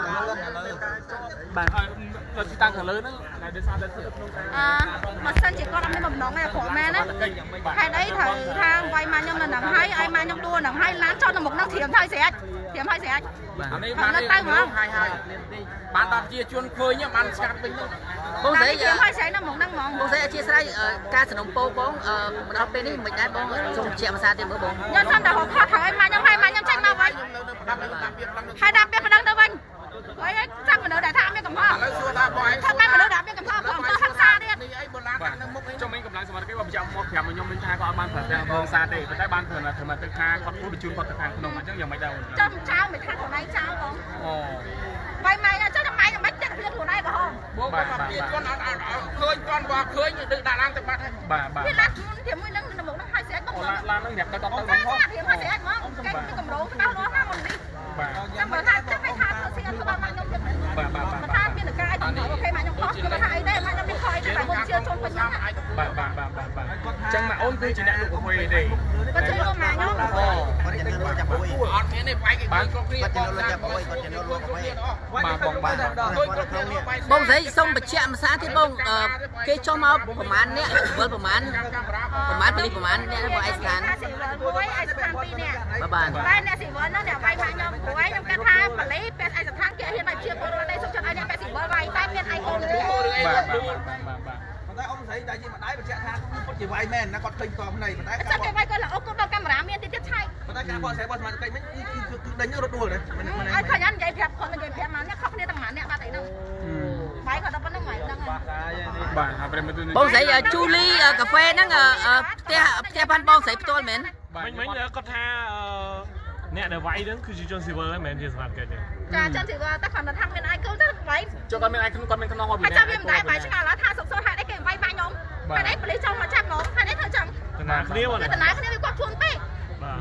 បាទទីតាំងខាងលើហ្នឹងដែលដោយសារតែធ្វើក្នុងមកសិនជាគាត់អត់មានបំណងទេព្រោះម៉ែណាហេតុអីត្រូវថាវាយមកខ្ញុំនៅនឹងហើយឲ្យមកខ្ញុំដួលនឹងហើយឡានចុះនៅមុខហ្នឹងត្រៀមហើយស្រេចអានេះបានទៅហ្មងហើយបានដល់ជាជួនឃើញបានស្កាត់វិញបងស្រីត្រៀមហើយស្រេចនៅមុខហ្នឹងហ្មងបងស្រីអធិស្ឋានការសំណុំពោបងមកដល់ពេលនេះមិនដែរបងសូមជាភាសាទៀតមើលបងខ្ញុំសុំតែហៅផាត់ហើយមកខ្ញុំចេញមកវិញហើយដល់ពេលប៉ុណ្ណឹងទៅវិញហើយចាំមនុស្សដែលថាអត់មានកំហុសឥឡូវសួរថាបងឯងថាមនុស្សដែលអត់មានកំហុសផងទៅហឹង្សាទៀតនេះអីបុរាណនៅមុខចុះមិញកម្លាំងសមត្ថកិច្ចបើបញ្ជាក់មកប្រាប់ខ្ញុំវិញថាគាត់អត់បានប្រើប្រាស់ហឹង្សាទេប៉ុន្តែបានធ្វើមកទឹកថាគាត់គួរបញ្ជូនគាត់ទៅខាងក្នុងអញ្ចឹងយ៉ាងម៉េចដែរចាំចោលមិនថាខ្លួនឯងចោលបងអូបាយម៉ៃចុះតែម៉ៃមិនចិត្តខ្លួនខ្លួនឯងបងបងគាត់ទៀតគាត់អត់ឃើញគាត់បើឃើញទៅដាក់ឡើងទៅបាត់ហើយវាឡាក់ជាមួយនឹងនៅមុខហ្នឹងហើយស្រេចបងឡានហ្នឹងអ្នកទៅគាត់ទៅហ្មងត្រៀមហើយស្រេចហ្មងគេមានកម្រងច្បាស់លាស់ណាមុននេះចាំបើថាចិត្តឲ្យថាធ្វើស្អីធ្វើដល់ម៉ាក់ខ្ញុំទៀតថាមានការឲ្យដល់អូខេម៉ាក់ខ្ញុំខុសគឺថាអីដែរម៉ាក់ខ្ញុំមានខុសអីតែមុនជាជន់ពេញហ្នឹងបាទអញ្ចឹងម៉ាក់អូនគឺជាអ្នកលោកអុយទេគាត់ជួយលោកម៉ាក់ខ្ញុំគាត់ជាអ្នកលោកចាប់អុយអត់មានទេវាយគេគាត់គ្រាគាត់ជាអ្នកលោកចាប់អុយគាត់ជាអ្នកលោកអុយបាទបងស្រីសូមបញ្ជាក់ភាសាទៀតបងគេចុះមកប្រហែលអ្នកវល់ប្រហែលប៉លីសប្រហែលអ្នកបងឯកស្ថានមួយឯកស្ថាន2នាក់បាទតែអ្នកស៊ីវិលនោះអ្នកវាយម៉ាក់ខ្ញុំព្រោះឯងខ្ញុំគិតថាប៉លីសពាក់ឯកស្ថានគេហ៊ានមកជាពលរដ្ឋនេះសុខចិត្តឲ្យអ្នកពាក់ស៊ីវិលវាយតែមានឯកូនទេតែអ៊ំស្រីតែជាម្ដាយបញ្ជាក់ថាគាត់ជាវាយមែនណាគាត់ឃើញផ្ទាល់ភ្នែកប៉ុន្តែចាំគេវាយគាត់ល្អគាត់ដល់កាមេរ៉ាមានទៀតឆៃប៉ុន្តែការបកស្រាយរបស់សមាជិកមិញគឺដេញរត់ដួលទេឲ្យឃើញនិយាយប្រាប់គាត់និយាយប្រាប់មកអ្នកខុសគ្នាទាំងម៉ាអ្នកបាត់អីហ្នឹងវាយគាត់ដល់ប៉ុណ្្នឹងហើយហ្នឹងបាទហើយប្រិមត្តបងស្រីជូលីកាហ្វេហ្នឹងផ្ទះបានបងស្រីផ្ទាល់មែនមិញគាត់ថាអ្នកដែលវាយហ្នឹងគឺជាជនស៊ីវិលហ្នឹងមិនមែនជាសមាជិកទេចាជនស៊ីវិលតែគាត់ថាមានឯកូនទៅវាយចុះគាត់មានឯកគាត់មានក្នុងហើយចាំវាមិនដែរវាយឆ្ងល់ថាសុខសួរហេតុអីគេវាយខ្ញុំហេតុអីប៉ូលីសចង់មកចាប់មកហេតុអីធ្វើចឹងតំណាគ្នាមកតំណាគ្នាវាគាត់ជួនពេកបាទ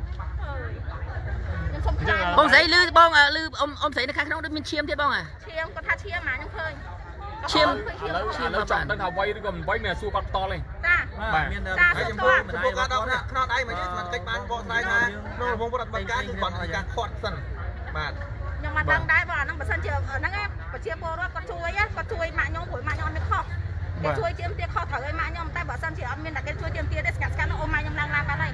ខ្ញុំសុំខ្លាចបងស្រីលឺបងលឺអ៊ំស្រីនៅខាងក្នុងដូចមានឈាមទៀតបងឈាមគាត់ថាឈាមម៉ាខ្ញុំឃើញឈាមឥឡូវចង់ដឹងថាវាយឬក៏មិនវាយមានសួរគាត់តទេចាមានតែហើយចំពោះគាត់ដល់ខ្នត់ឯងមកសមាជិកបានបកស្រាយថាក្នុងរង្វង់ប្រតិបត្តិការគឺគាត់មានការខាត់សិនបាទខ្ញុំមិនដឹងដែរបងអាហ្នឹងបើសិនជាហ្នឹងប្រជាពលរដ្ឋគាត់ជួយម៉ាក់ខ្ញុំព្រោះម៉ាក់ខ្ញុំអត់មានខុសគេជួយជាមទាខុសត្រូវឲ្យម៉ាក់ខ្ញុំតែបើសិនជាអត់មានតែគេជួយជាមទាទេស្កាត់អូម៉ាក់ខ្ញុំឡើងបានហើយ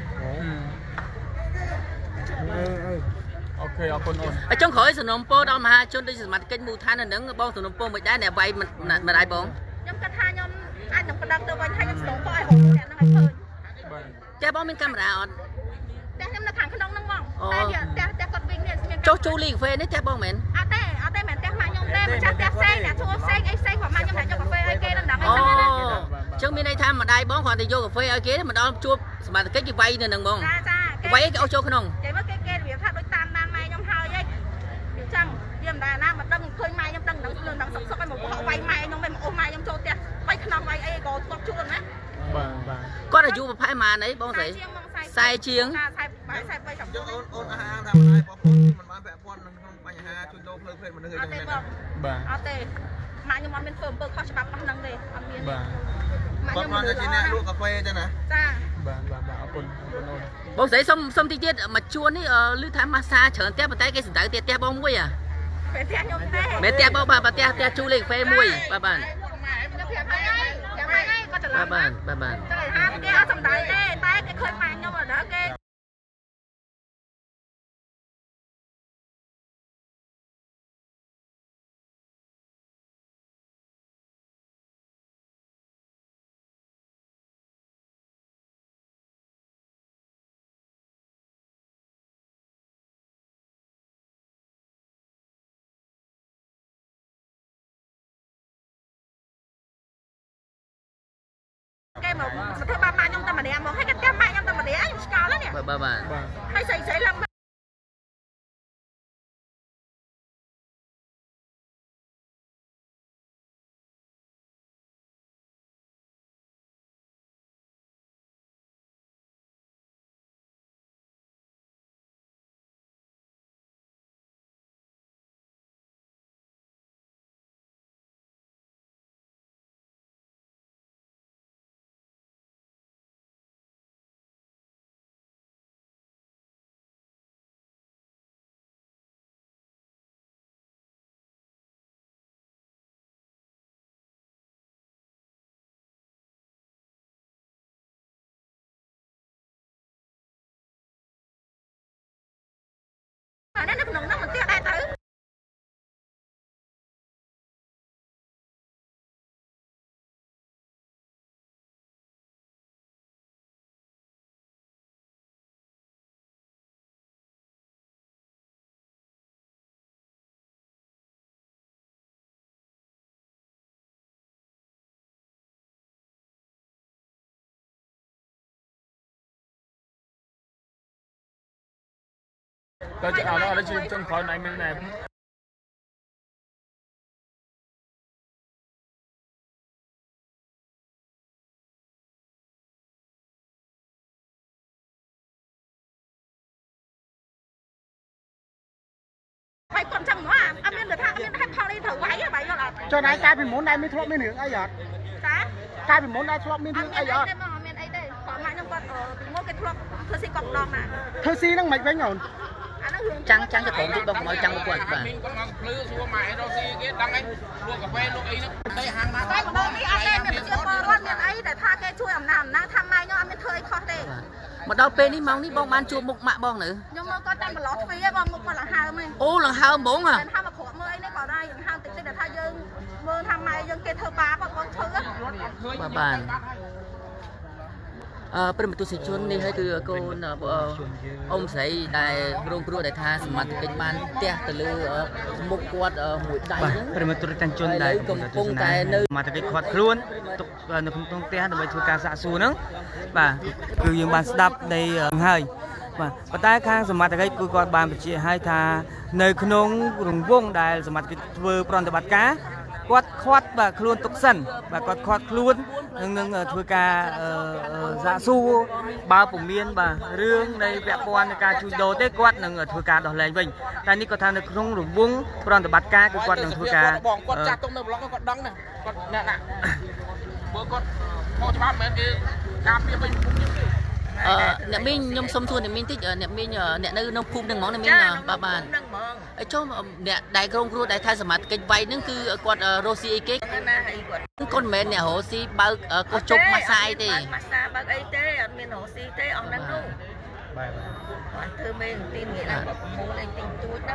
អូខេអរគុណអូនចុងក្រោយសំណុំពរដល់មហាជនដូចសមាជិកមូលដ្ឋាននៅនឹងបងសំណុំពរមិនដែរអ្នកវាយមិនដែរបងខ្ញុំគិតថាខ្ញុំអាចនឹងប្តឹងទៅវិញហើយខ្ញុំសំណុំពរឲ្យហូបអ្នកហ្នឹងឲ្យឃើញតែបងមានកាមេរ៉ាអត់តែខ្ញុំនៅខាងក្នុងហ្នឹងហ្មងតែគាត់វិញនេះចុះជូលីកាហ្វេនេះតែបងមែនអត់ទេមែនតែម៉ាក់ខ្ញុំទេម្ចាស់តែផ្សេងអ្នកឈ្មោះផ្សេងអីផ្សេងគាត់ម៉ាក់ខ្ញុំតែយកកាហ្វេឲ្យគេនឹងដឹងអីចឹងចឹងមានន័យថាម្ដាយបងគ្រាន់តែយកកាហ្វេឲ្យគេមកដល់ជួបសមាជិកគេវាយនៅនឹងបងចាវាយគេអស់ចូលក្នុងនិយាយមកគេរបៀបថាដូចតាមដានម៉ែខ្ញុំហើយអីអញ្ចឹងវាមិនដែរណាមកដឹងឃើញម៉ែខ្ញុំដឹងនឹងសុកឲ្យមកវាយម៉ែខ្ញុំមិនអូសម៉ែខ្ញុំចូលផ្ទះវាយខ្នងវាយអីក៏គាត់ជួលណាបាទគាត់អាយុប្រហែលម៉ានអីបងស្រី40ជាងអូនអាហារថាម្ដាយបងប្អូនមិនបានពាក់ព័ន្ធនឹងក្នុងបញ្ហាជួយដូរផ្លូវភេទមនុស្សអីចឹងបាទអត់ទេម៉ាក់ខ្ញុំអត់មានធ្វើអំពើខុសច្បាប់អស់ហ្នឹងទេអត់មានបាទគាត់មកជាអ្នកលក់កាហ្វេទេណាចាបាទអរគុណអូនបងស្រីសុំតិចទៀតមកជួននេះឮថាម៉ាសាច្រើនតែប៉ុន្តែគេសម្ដៅទៀតផ្ទះបងមួយពេលផ្ទះខ្ញុំទេមែនផ្ទះបងបាទផ្ទះជូលេកាហ្វេមួយបាទខ្ញុំប្រាប់ហើយគាត់ច្រឡំបាទតែហាគេអត់សំដៅទេតែគេឃើញម៉ាក់ខ្ញុំអត់គេមកស្ថិតបានម៉ាក់ខ្ញុំតែម្នាក់មកឲ្យគេផ្ទះម៉ាក់ខ្ញុំតែម្នាក់ខ្ញុំឆ្ងល់ហ្នឹងបាទហើយស្អីឡើងនៅក្នុងនោះមិនទៀតដែរទៅទៅចោលអត់ជិះចុងក្រោយណៃមានណែហើយគាត់ចឹងមកអត់មានថាអត់មានហេតុផលអីត្រូវវាយបាយយល់អត់ចុះណៃកាលពីមុនដែរមានធ្លាប់មានរឿងអីអត់ចាកាលពីមុនដែរធ្លាប់មានរឿងអីអត់អត់មានអីទេគាត់ម៉ាក់ខ្ញុំគាត់ពីមុនគេធ្លាប់ធ្វើស៊ីគាត់ម្ដងណាធ្វើស៊ីហ្នឹងមិនវិញអូនអាហ្នឹងរឿងចាំងទៅក្រុមទីបងមកចាំងមកគាត់បាទមីងគាត់មកភ្លឺសួរម៉ែរកស៊ីគេដឹងអីលក់កាហ្វេលក់អីហ្នឹងតែហាងណាតែម្ដងនេះអត់ទេមានប្រជាពលរដ្ឋមានអីដែលថាគេជួយអំណាចថាម៉ែខ្ញុំអត់មានធ្វើអីខុសទេមកដល់ពេលនេះម៉ោងនេះបងបានជួបមុខម៉ាក់បងនៅខ្ញុំមើលគាត់តាមប្រឡោះទ្វាបងមុខគាត់លង្ហើមហ្នឹងអូលង្ហើមហ្មងហ៎មិនថាមកគ្រាប់មើលអីនេះគាត់ដែរលង្ហើមតិចតិចតែថាយើងមើលថាម៉ែយើងគេធ្វើបាបបងឈឺបាទព្រមទស្សនិកជននេះហើយគឺកូនអ៊ំស្រីដែលរងគ្រោះដែលថាសមត្ថកិច្ចបានទះទៅលើមុខគាត់មួយដៃហ្នឹងព្រមទស្សនិកជនដែលកំពុងតែនៅសមត្ថកិច្ចខាត់ខ្លួនទុកនៅក្នុងផ្ទះដើម្បីធ្វើការសាកសួរហ្នឹងបាទគឺយើងបានស្ដាប់នៃហើយបាទប៉ុន្តែខាងសមត្ថកិច្ចគឺគាត់បានបញ្ជាក់ឲ្យថានៅក្នុងរង្វង់ដែលសមត្ថកិច្ចធ្វើប្រតិបត្តិការគាត់ខាត់បាទខ្លួនទុកសិនបាទគាត់ខាត់ខ្លួននឹងធ្វើការសាកសួរបើពុំមានបាទរឿងនៃពាក់ព័ន្ធនឹងការជួញដូរទេគាត់នឹងធ្វើការដោះលែងវិញតែនេះគាត់ថានៅក្នុងរង្វង់ប្រតិបត្តិការគឺគាត់នឹងធ្វើការបងគាត់ចាស់ទុកនៅប្លុកគាត់ដឹងណាគាត់អ្នកណាបើគាត់មកច្បាប់មិនមែនគេការពារវិញអ្នកមីងខ្ញុំសុំសួរអ្នកមីងតិចអ្នកមីងអ្នកនៅក្នុងភូមិហ្នឹងហ្មងអ្នកមីងបាទហ្នឹងហ្មងហើយចុះអ្នកដែលក្រុមគ្រួដែលថាសមាជិកវាយហ្នឹងគឺគាត់រស់ស៊ីអីគេណាអីគាត់មិនមែនអ្នករស់ស៊ីបើកកោះជប់ម៉ាសាអីទេម៉ាសាបើកអីទេអត់មានរស់ស៊ីទេអស់ហ្នឹងនោះបាទគាត់ធ្វើមេទីនេះឡើងគាត់ប្រមូលអីទិញទួចហ្នឹង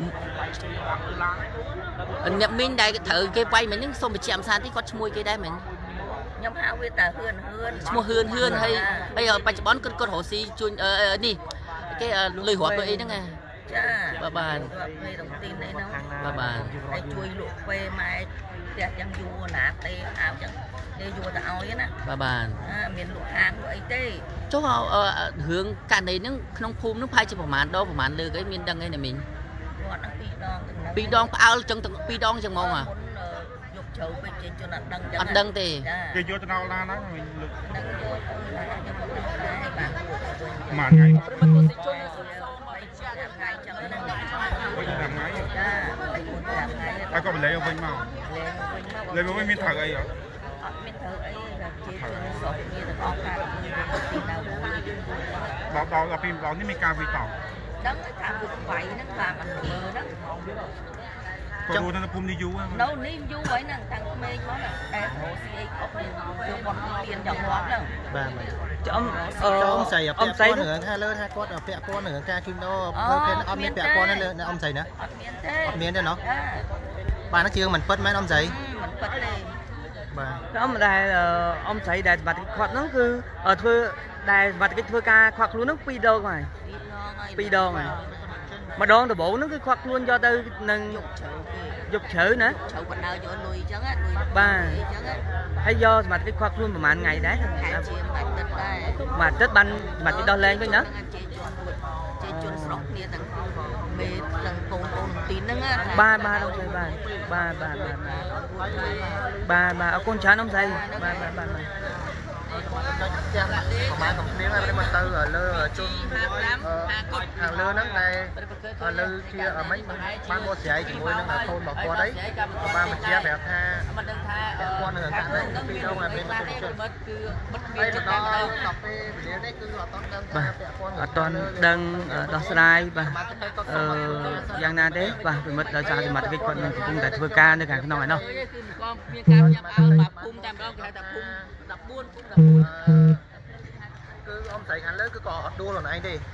អ្នកមីងដែលត្រូវគេវាយមិញហ្នឹងសូមបញ្ជាក់អំសានទីគាត់ឈ្មោះគេដែរមែនខ្ញុំហៅវាតាហ៊ឿនឈ្មោះហ៊ឿនហើយបច្ចុប្បន្នគាត់រស់ស៊ីជួញនេះគេលុយរាប់ទៅអីហ្នឹងចាបាទពេលរំទីនអីហ្នឹងបាទហើយជួយលក់ពេលម៉ែផ្ទះយ៉ាងយូរណាទេអាវចឹងគេយូរទៅឲ្យណាបាទមានលក់ហាងលក់អីទេចុះរឿងករណីហ្នឹងក្នុងភូមិហ្នឹងប្រហែលជាប្រហែលដងប្រហែលលើកអីមានដឹងអីណាមីងគាត់ហ្នឹង 2ដងផ្អើលចឹងទាំង2ដងចឹងហ្មងយកចូលពេកចេញជនអត់ដឹងចឹងអត់ដឹងទេគេយកទៅដល់ឡានហ្នឹងវិញលើកហ្នឹងយកខ្ញុំមិនដឹងដែរបាទមួយថ្ងៃព្រមទស្សនិកជនថ្ងៃចឹងហ្នឹងវិញ5ថ្ងៃចា4-5ថ្ងៃហើយក៏បលែងវិញមកលេងវិញមានថៅអីអត់អត់មានเราพิมพ์เรานี่มีการวิต่อ Đấng thả vực vậy nó làm bằng mờ đó. ก็ดูนั่นภูมินิยู Đâu niêm du vậy nè thằng mê nó là đẹp hồ si ốc liền vô bọn tiền dòng ngọt đâu. ông xài ông xài nữa hai lơ hai con ở pẹ con nữa ca chim đâu ông miếng pẹ con nữa ông xài nữa miếng đây nó bà nó chưa mình phết mấy ông xài ông đây ông xài đây bà khoát nó cứ ở thưa đây bà cái thưa ca khoát luôn nó pi đâu ngoài pi đâu này mà đón đồ bộ nó cứ khoát luôn cho tôi nâng dục chữ nữa ba hay do mà cái khoát luôn mà ngày đấy mà tết banh mà cái đo lên với nó ba đâu chơi ba ở con chán ông thầy ba còn má còn tiếng ở đây mà tư ở lơ chun hàng lơ nắng này lơ chia ở mấy ban mua sợi chỉ mua nó thôn bỏ qua đấy ba mình chia bẹo tha con ở cạnh đấy khi đâu mà bên đây nó đọc cái đấy cứ ở toàn đang đọc slide và giang na đấy và mình mất đợi sao thì mặt cái con mình cũng tại vừa ca nữa cả cái nồi đâu cứ ông thầy anh lớn cứ cò đua rồi này đi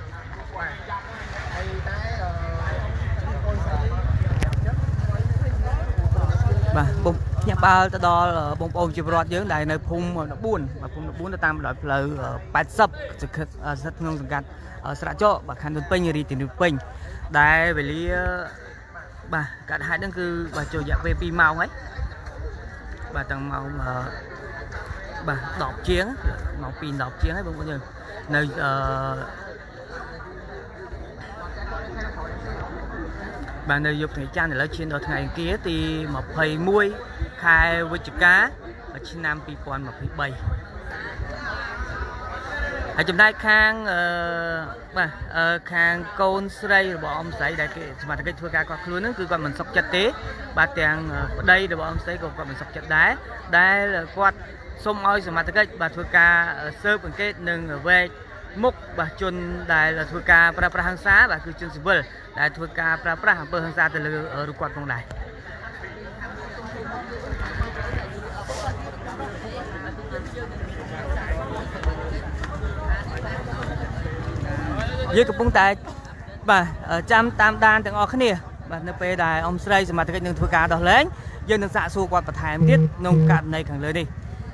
bà bông nhà ba ta đo là bông bông chỉ bọt dưới này nơi phun mà nó buồn nó tam loại lời bát sập rất ngon gặt sạ cho bà khăn đơn pin đi tìm được pin đây về lý bà cả hai đứa cứ bà chơi dạng về pi màu ấy bà tầng màu mà bà đọt chiến màu pin đọt chiến ấy bao nhiêu nơi bà nơi dục thầy cha này lấy trên đợt ngày kia thì một thầy muôi khai với chữ cá ở trên nam pi quan một thầy bay ở trong đây khang khang côn sray bỏ ông sấy đây cái mà cái thua ca quạt luôn nó cứ còn mình sọc chặt tế ba tiền đây rồi bỏ ông sấy còn mình sọc chặt đá đây là quạt sông oi rồi mà cái bà thua ca sơ bằng cái nâng về múc bà chun đây là thua ca pra hang xá và cứ chun sivil đây thua ca pra hang bờ hang xá từ ở quạt trong này với cặp bông tài bà trăm tam đan từng ở khné bà nó về đài ông sray mà cái đường thua cá đó lớn dân được xạ xua qua và thải tiết nông cạn này càng lớn đi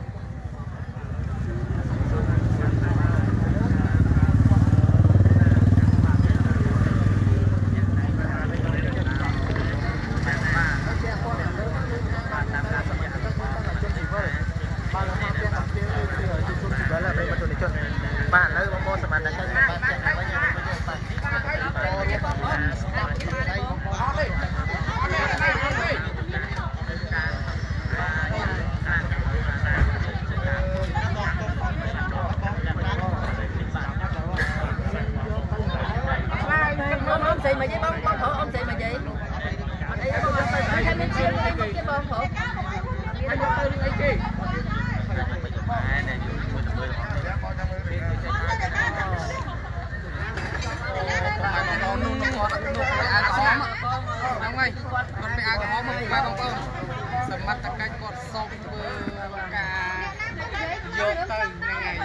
bạn lấy bông bông bạn đánh ông xì mà với bông thổ ông xì mà gì cái bông thổ Nóng ơi, con phải ăn cái món mà ba con tôm, sầm mắt tất cả con sông cả vô tới ngày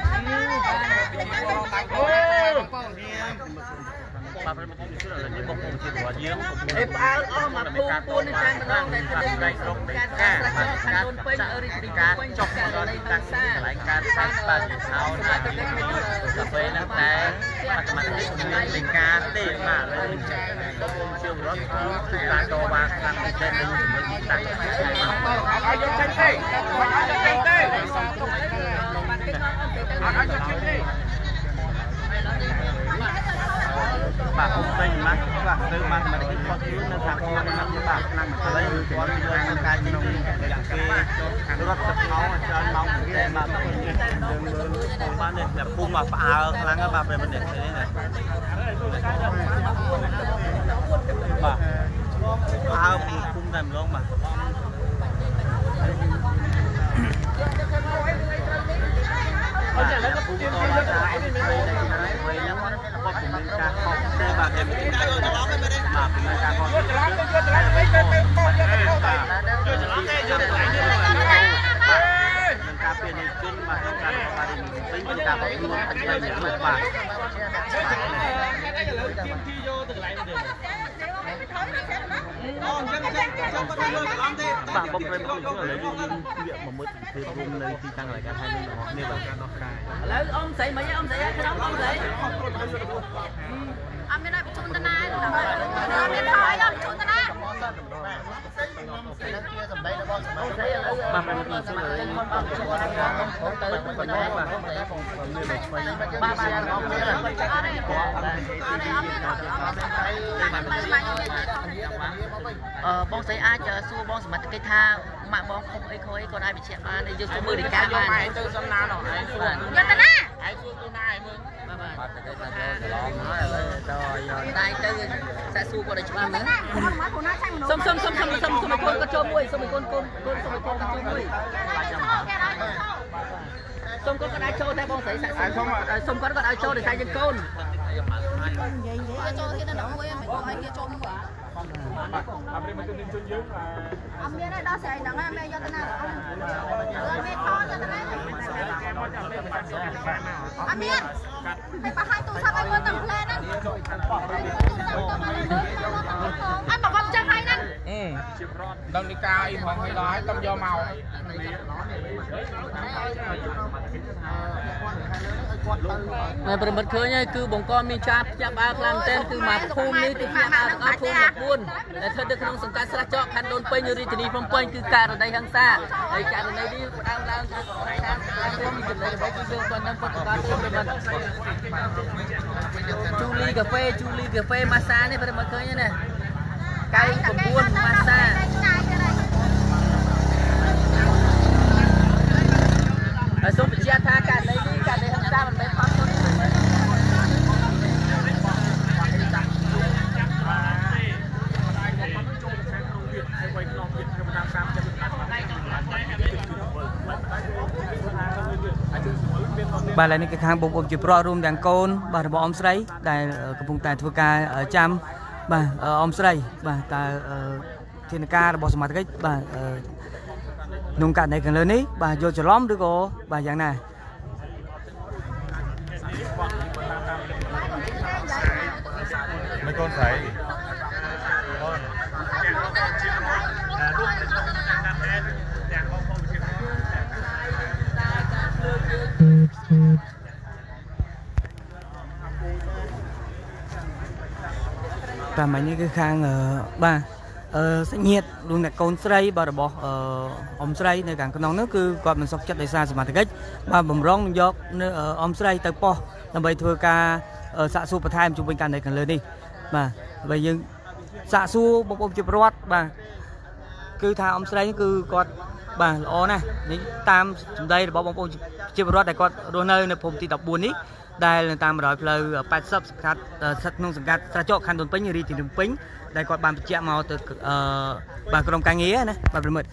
bà phải một chút nữa là những bông bông chỉ của giếng em ao mà buôn đi sang bên đây thì đây cá cá chọc rồi cá lại cá sát ba giờ sau này cà phê nắng té mà cái tình cá tê mà lên chiều đó là đồ ba làm trên đường mình tăng ở trên đây bà không tin mà bà tư mà cái con chú nó thằng con nó bà năng mà lấy con ăn cay như nông dạng kia nó rất sạch máu trên máu cái mà đường ba này là phun mà phá lăng á bà về bên này thế này bà phá phun làm luôn mà bạn bông lên một chút ở đấy miệng mà mới thêm vùng này thì tăng lại cả hai bên đó nên là lấy ông sấy mấy ông sấy cái đó ông sấy ông bên này bị chôn tên này ông bên hỏi đó bị chôn tên này mà mình đi xuống rồi bông sấy ai chờ xua bông sắm cái tha mạng bông không ấy khối còn ai bị chẹt ba này vô số 10 để cá ba này từ sớm nào rồi dân tên này ai xua tôi này mừng đây từ sẽ xua qua đây chúng ta xôm mấy con có cho muối xôm mấy con cho muối xôm có ai cho thay bông sấy sẽ xôm có ai cho để thay chân côn cho thì nó nóng với mấy cô anh kia cho muối ông biết đấy đó sẽ đắng em cho tên nào ông biết to cho tên này ông biết phải bắt hai tụ sao anh quên tầm lên anh anh bảo con chân hay nè đông đi cao im hoàng hay nói tâm do màu mà bật bật khơi nha cứ bông con mi chạp ba làm tên cứ mà phun đi thì chạp phun một buôn để thôi được không sừng cá sả chọ khăn đôn pây như đi thì đi phong pây cứ cả ở đây hàng xa đây cả ở đây đi đang không mình lấy cái dương còn đang còn cá tôm mình chu ly cà phê massage này bật bật khơi nha nè cây của buôn massage ở số bị chia tha cả đây đi cả đây hàng xa mình phải phát bà lại cái khang bông chụp pro room đàn côn bà bỏ ông sấy đại cái vùng tài thua ca ở chăm bà ông sấy bà ta thiên ca bỏ smart cái bà nung cạn này càng lớn ý bà vô cho lóm đứa cô bà dạng này mấy con sấy và mấy những cái khang bà sẽ nhiệt luôn là con sấy bà bỏ ông sấy này càng con nước cứ còn mình sọc chất để xa mà cái bà bầm rong giọt ông sấy tới po làm vậy thưa ca xạ su và tham chúng mình càng này càng lớn đi mà bây giờ xạ su bông chụp rót bà cứ tha ông sấy cứ còn bà ó này những tam đây là bông chụp rót này còn đôi nơi là phòng thì đọc buồn ý đây là tam rồi lời bạch sập khát sắt nông sản cát ra chỗ khăn đồn pính như đi thì đừng pính đây còn bàn chạm màu từ bàn công ca nghĩa này bàn mực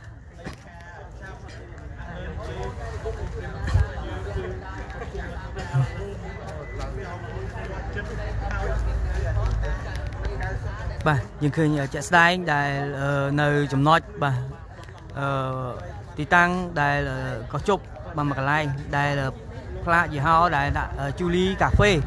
bà nhưng khi nhờ chạy style đây nơi chấm nói bà thì tăng đây là có chụp bằng mặt lại đây là pha gì ho đây là chu ly cà phê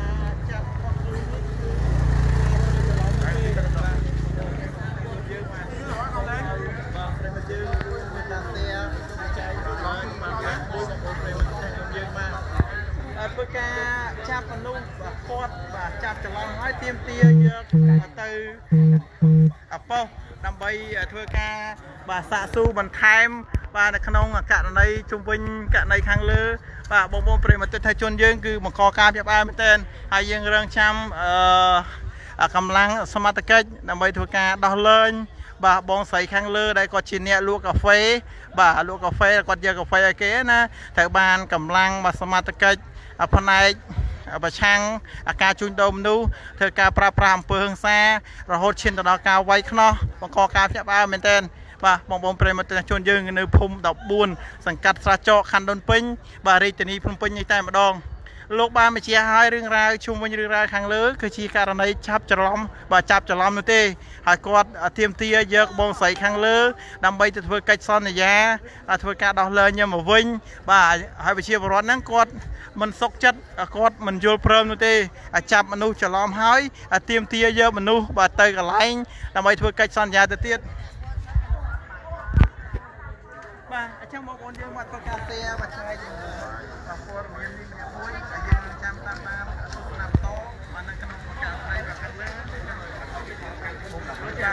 chạp phần luôn và phốt và chạp cho lòng nói tiêm tia từ phong nằm bay thưa ca và xạ su bằng tham và là khăn cả này trung bình cả này khang lư và bông bông mà tôi thấy chôn dương cứ một kho cam cho ba mươi tên hai dương răng trăm cầm lăng smart cách nằm bay thưa ca đo lên bà bông sấy khang lư đây có chín nhẹ lúa cà phê bà lúa cà phê còn giờ cà phê kế nè thầy bàn cầm lăng và smart cách phần này bà chăng ca chun đôm nu thưa ca pram phương xa rồi hốt trên đó cao quay nó bằng kho cam cho ba mươi tên bà bông bông mà tôi chôn dương nơi phum đọc buồn sẵn cắt ra cho khăn đôn pinh bà rì tình y phum pinh như tay mà đong លោកបានបញ្ជាក់ឲ្យរឿងរ៉ាវជុំវិញរឿងរ៉ាវខាងលើគឺជាករណីចាប់ច្រឡំបាទចាប់ច្រឡំនោះទេហើយគាត់ទាមទារយកបងស្រីខាងលើដើម្បីទៅធ្វើកិច្ចសន្យាធ្វើការដោះលែងខ្ញុំមកវិញបាទហើយប្រជាពលរដ្ឋហ្នឹងគាត់មិនសុខចិត្តគាត់មិនយល់ព្រមនោះទេចាប់មនុស្សច្រឡំហើយទាមទារយកមនុស្សបាទទៅកន្លែងដើម្បីធ្វើកិច្ចសន្យាទៅទៀតបាទអញ្ចឹងបងប្អូនយើងមកធ្វើការshareមកឆ្ងាយយើងព័ត៌មាននេះម្នាក់មួយតែយើងនឹងចាំតាមតាមទស្សនាបន្តបាននៅក្នុងការផ្នែកខាងលើចា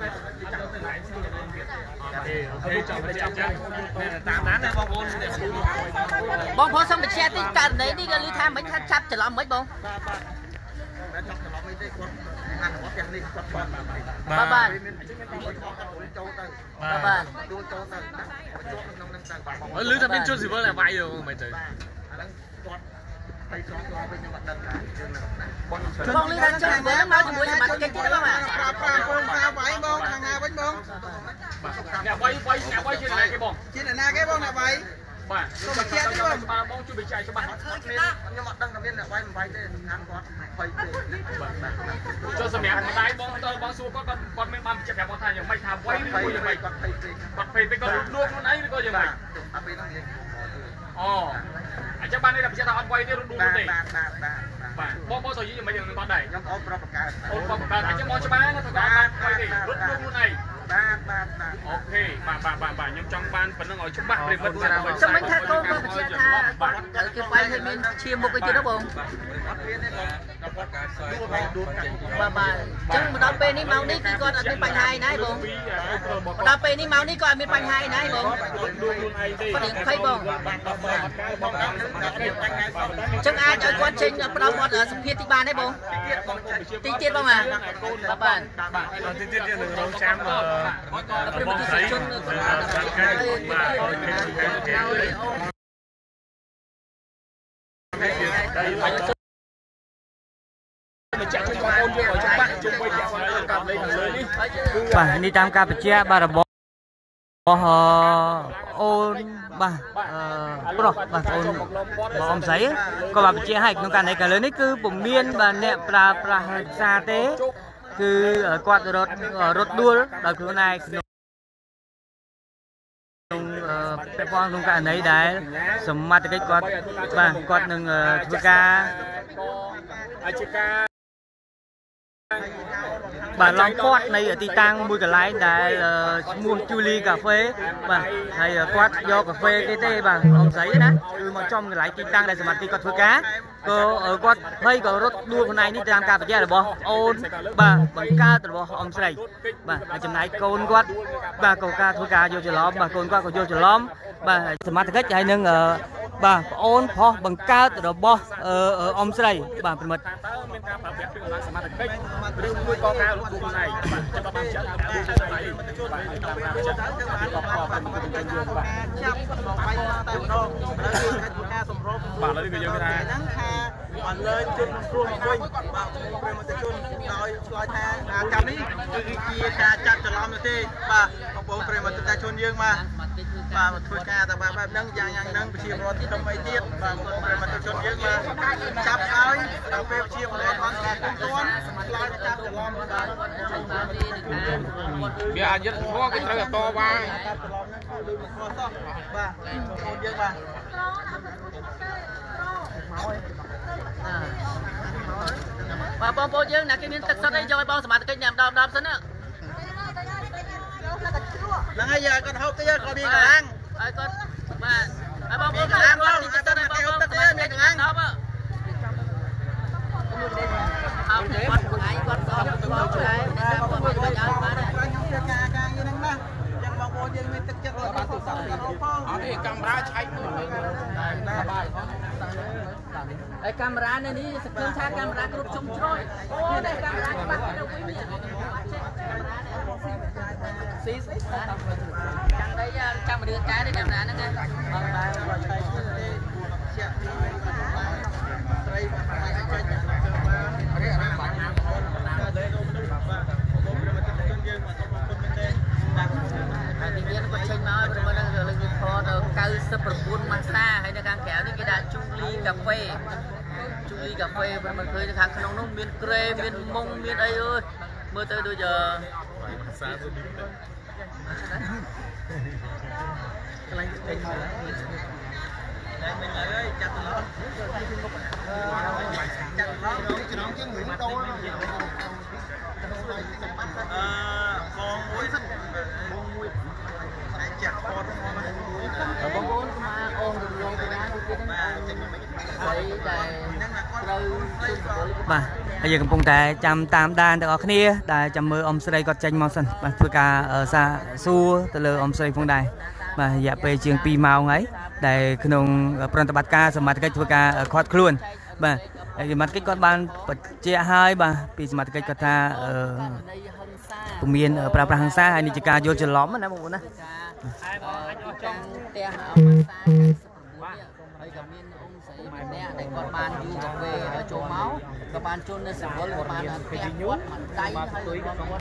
តាមណានបងប្អូនបងប្អូនសូមបញ្ជាក់ទីករណីនេះក៏ឮថាមិនថាចាប់ច្រឡំមិនបងបាទចាប់ច្រឡំអីទេគាត់អានរបស់ផ្ទះនេះគាត់បាទបាទចូលទៅបាទចូលទៅជួបក្នុងនឹងទៅបាទឮថាមានជនស៊ីវិលតែវាយទៅមិនទៅអាហ្នឹងគាត់ទៅស្ងវិញខ្ញុំអត់ដឹងថាយើងនៅណាបងឮថាជនស៊ីវិលមកជាមួយសមាជិកទៀតបងបាទប្រាប់ពងសាវាយបងខាងណាវិញបងអ្នកវាយអ្នកវាយជាណាគេបងជាណាគេបងអ្នកវាយបាទសូមបញ្ជាក់ទេបងជួយបញ្ជាក់ច្បាស់ខ្ញុំអត់ដឹងថាមានអ្នកវាយមិនវាយទេខាងគាត់ភ័យទេចូលសម្រាប់ម្ដាយបងតើបងសួរគាត់មានបានបញ្ជាក់ប្រាប់បងថាយ៉ាងម៉េចថាវាយឬយ៉ាងម៉េចគាត់ភ័យពេកគាត់ភ័យពេកគាត់លួចខ្លួនឯងឬក៏យ៉ាងម៉េចអត់ពេលហ្នឹងអូអញ្ចឹងបាននេះបញ្ជាក់ថាអត់វាយទេរត់ដួលទេបាទបងទៅនិយាយយ៉ាងម៉េចយ៉ាងនេះគាត់ដែរខ្ញុំអូនប្រាប់បង្កើតអូនប្រាប់បង្កើតអញ្ចឹងបងច្បាស់ណាថាគាត់វាយទេរត់ដួលខ្លួនឯងបាទអូខេបាទខ្ញុំចង់បានប៉ុណ្្នឹងឲ្យច្បាស់ប្រិមិត្តចាំមិនថាកូនក៏បញ្ជាក់ថាគាត់គេវាយឲ្យមានឈាមមុខអីទៀតទេបងអត់មានទេបងគាត់ការសើដួលកាត់បាទអញ្ចឹងមកដល់ពេលនេះម៉ោងនេះគឺគាត់អត់មានបញ្ហាអីណាបងមកដល់ពេលនេះម៉ោងនេះក៏អត់មានបញ្ហាអីណាបងដួលខ្លួនឯងទេគាត់ភ័យបងអញ្ចឹងអាចឲ្យគាត់ចេញផ្ដល់គាត់សម្ភារទីបានទេបងទីទៀតបងបាទទីទៀតយើងនឹងរងចាំបងស្រីបាទនេះតាមការបញ្ជាក់បាទរបស់អូនបាទប្រុសបាទអូនបងអ៊ំស្រីក៏បានបញ្ជាក់ឲ្យក្នុងករណីកាលនេះគឺពុំមានបាទអ្នកប្រើប្រាស់សារទេគឺគាត់រត់ដួលដោយខ្លួនឯងក្នុងពាក់ព័ន្ធក្នុងករណីដែលសមត្ថកិច្ចគាត់នឹងធ្វើការជាការបាទឡងគាត់នៃទីតាំងមួយកន្លែងដែលឈ្មោះ Julie Cafe បាទហើយគាត់យកកាហ្វេគេទេបាទអ៊ំស្រីណាគឺមកចំកន្លែងទីតាំងដែលសមាជិកគាត់ធ្វើការក៏គាត់ភ័យក៏រត់ដួលខ្លួនឯងនេះតាមការបញ្ជាក់របស់អូនបាទបង្កើតរបស់អ៊ំស្រីបាទហើយចំណាយកូនគាត់បាទក៏ការធ្វើការយកច្រឡំបាទកូនគាត់ក៏យកច្រឡំបាទសមាជិកហើយនឹងបាទប្អូនប្រុសបង្កើតរបស់អ៊ំស្រីបាទប្រិមិត្តមានការប្រាប់ពីកម្លាំងសមត្ថកិច្ចឬមួយកការរត់ដួលខ្លួនឯងបាទចាំបានចាត់តាមចាប់មកវាយតែម្ដងហើយគឺការសម្របបាទឥឡូវគឺយើងថាហ្នឹងថាបានលើជនគ្រោះមកវិញបាទប្រិមត្តជនដោយឆ្លើយថាកម្មនេះគឺជាការចាត់ច្រឡំនោះទេបាទបងប្អូនប្រិមត្តជនយើងបាទធ្វើការតែបែបហ្នឹងយ៉ាងហ្នឹងប្រជាពលរដ្ឋក្នុងអីទៀតបាទបងប្អូនប្រិមត្តជនយើងបាទចាប់ឲ្យដល់ពេលប្រជាពលរដ្ឋអត់ស្គាល់គុំទាន់ឆ្លើយថាចាប់ច្រឡំបាទវាអាចយុទ្ធធម៌គេត្រូវតវ៉ាចាប់ច្រឡំហ្នឹងលឺមិនស្គាល់សោះបាទបងប្អូនយើងបាទបងប្អូនយើងណាគេមានទឹកសុទ្ធអីយកឲ្យបងសមាជិកញ៉ាំដល់សិនណាហ្នឹងហើយយកគាត់ហូបទៀតគាត់មានកលាំងហើយគាត់បាទហើយបងប្អូនកលាំងគាត់ទីទឹកទៅបងប្អូនទឹកទៀតមានកលាំងដល់បើអត់គាត់ថ្ងៃគាត់សល់គាត់ឆ្លែគាត់មិនបាច់ឲ្យបានទេខ្ញុំធ្វើការហ្នឹងណាចឹងបងប្អូនយើងមានទឹកចិត្តរបស់សុខភាពផងអត់ទេកាមេរ៉ាឆែកមួយណាបាយហើយកាមេរ៉ានេះសង្ឃឹមថាកាមេរ៉ាគ្រប់ជុំជ្រោយអូនេះកាមេរ៉ាច្បាស់ទៅវិញនេះស៊ីស្អីចាំđâyចាំរឿងកែនេះកាមេរ៉ាហ្នឹងណាបងដែរគាត់ឆែកទេជាក់ពីត្រីបាទអាចចេញទៅបាននេះអាបាញ់ណាបងដែរលោកមនុស្សបាទបងប្រិមត្តជនយើងបាទសូមអរគុណមែនទេបាទហើយនិយាយគាត់ចេញមកព្រមនឹងលើកវិខដល់99ម៉ាសាហើយនៅខាងក្រៅនេះគេដាក់ជូលីកាហ្វេ chú ly cà phê mình khơi thằng không nó miên kre miên mông miên ấy ơi mưa tới bây giờ bà bây giờកំពុងតែចាំតាមដានទាំងអស់គ្នាដែលចាំមើលអ៊ំស្រីគាត់ចេញមកសិនបាទធ្វើការសាសួរទៅលើអ៊ំស្រីផងដែរបាទរយៈពេលជាង2ម៉ោងហើយដែលក្នុងប្រតិបត្តិការសមត្ថកិច្ចធ្វើការខាត់ខ្លួនបាទហើយសមត្ថកិច្ចគាត់បានបញ្ជាក់ហើយបាទពីសមត្ថកិច្ចគាត់ថាពុំមានប្រើប្រាស់ហិង្សាហើយនេះជាការយល់ច្រឡំណាបងប្អូនណា trong teហើយក៏មានអ៊ំស្រីម្នាក់ដែលគាត់បានយូរកាហ្វេចូលមកក៏បានជន់នៅសវលក៏បានផ្ទះគាត់មិនដៃហើយគាត់ចូលមក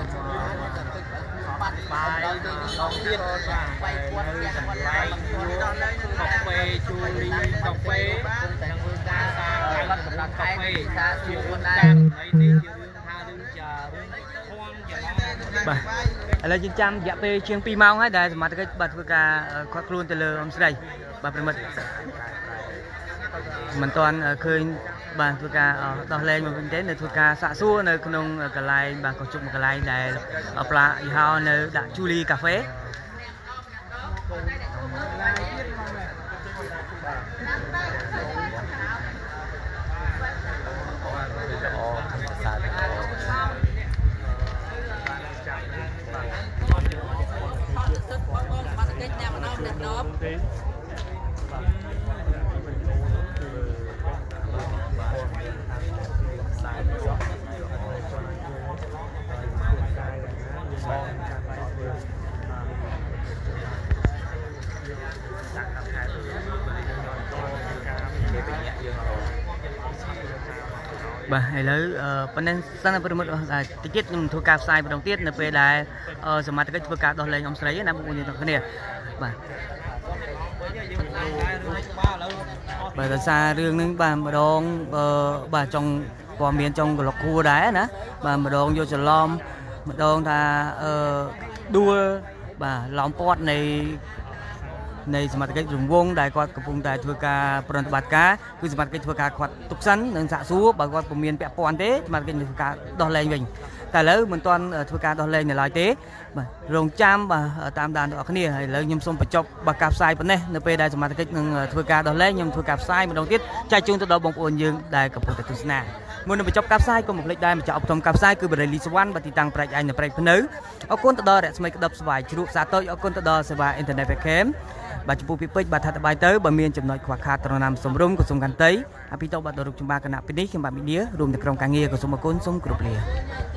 បាត់បាយដល់ពេលនេះដល់ទៀតបាយគាត់ផ្ទះគាត់ឡើងដល់លេងកាហ្វេជូលីកាហ្វេតែធ្វើការការលំដាប់កាហ្វេថាជួគាត់ដែរហើយនេះជារឿងថារឿងចារឿងធំច្រឡំបាទឥឡូវយើងចាំរយៈពេលជាង2ម៉ោងហើយដែលសមត្ថកិច្ចបាទធ្វើការខាត់ខ្លួនទៅលើអ៊ំស្រីបាទប្រិមិត្តមិនទាន់ឃើញបាទធ្វើការដោះលែងមកវិញទេនៅធ្វើការសាកសួរនៅក្នុងកន្លែងបាទកោះជុកមួយកន្លែងដែលផ្លាកយីហោនៅដាក់ជូលីកាហ្វេបាទឥឡូវប៉ុណ្ណេះសិនប្រិមិត្តតិចទៀតខ្ញុំធ្វើការផ្សាយម្ដងទៀតនៅពេលដែលសមត្ថកិច្ចធ្វើការដោះលែងអ៊ំស្រីណាបងប្អូនទាំងគ្នាបាទបាទដោយសាររឿងហ្នឹងបាទម្ដងបាទចង់ព័ត៌មានចង់ក្លុកគួរដែរណាបាទម្ដងយកច្រឡំម្ដងថាដួលបាទឡោមព័ទ្ធនៃសមត្ថកិច្ចរង្វង់ដែលគាត់កំពុងតែធ្វើការប្រតិបត្តិការគឺសមត្ថកិច្ចធ្វើការខាត់ទុកសិននិងសាកសួរបើគាត់ពុំមានពាក់ព័ន្ធទេសមត្ថកិច្ចនឹងធ្វើការដោះលែងវិញតែឥឡូវមិនទាន់ធ្វើការដោះលែងនៅឡើយទេបាទរងចាំបាទតាមដានទាំងអស់គ្នាហើយឥឡូវខ្ញុំសូមបញ្ចប់បាទការផ្សាយប៉ុណ្ណេះនៅពេលដែលសមត្ថកិច្ចនឹងធ្វើការដោះលែងខ្ញុំធ្វើការផ្សាយម្ដងទៀតចែកជូនទៅដល់បងប្អូនយើងដែលកំពុងតែទស្សនាមុននឹងបញ្ចប់ការផ្សាយកុំភ្លេចដែរម្ចាស់អបtomការផ្សាយគឺបរិលីសវណ្ណបាទទីតាំងប្រែកឯងនៅប្រែកភ្នៅអរគុណទៅដល់រស្មីក្តឹបស្វាយជ្រូកសាតូចអរគុណទៅដល់សេវាអ៊ីនធឺណិត Webcam បាទចំពោះពីពេជ្របាទថាតបាយទៅបើមានចំណុចខ្វះខាតត្រណាមសំរុំក៏សូមកាន់តីអភិតោបាទដល់រូបចម្បាគណៈពីនេះខ្ញុំបាទមីឌារួមទាំងក្រុមការងារក៏សូមអរគុណសូមគោរពលា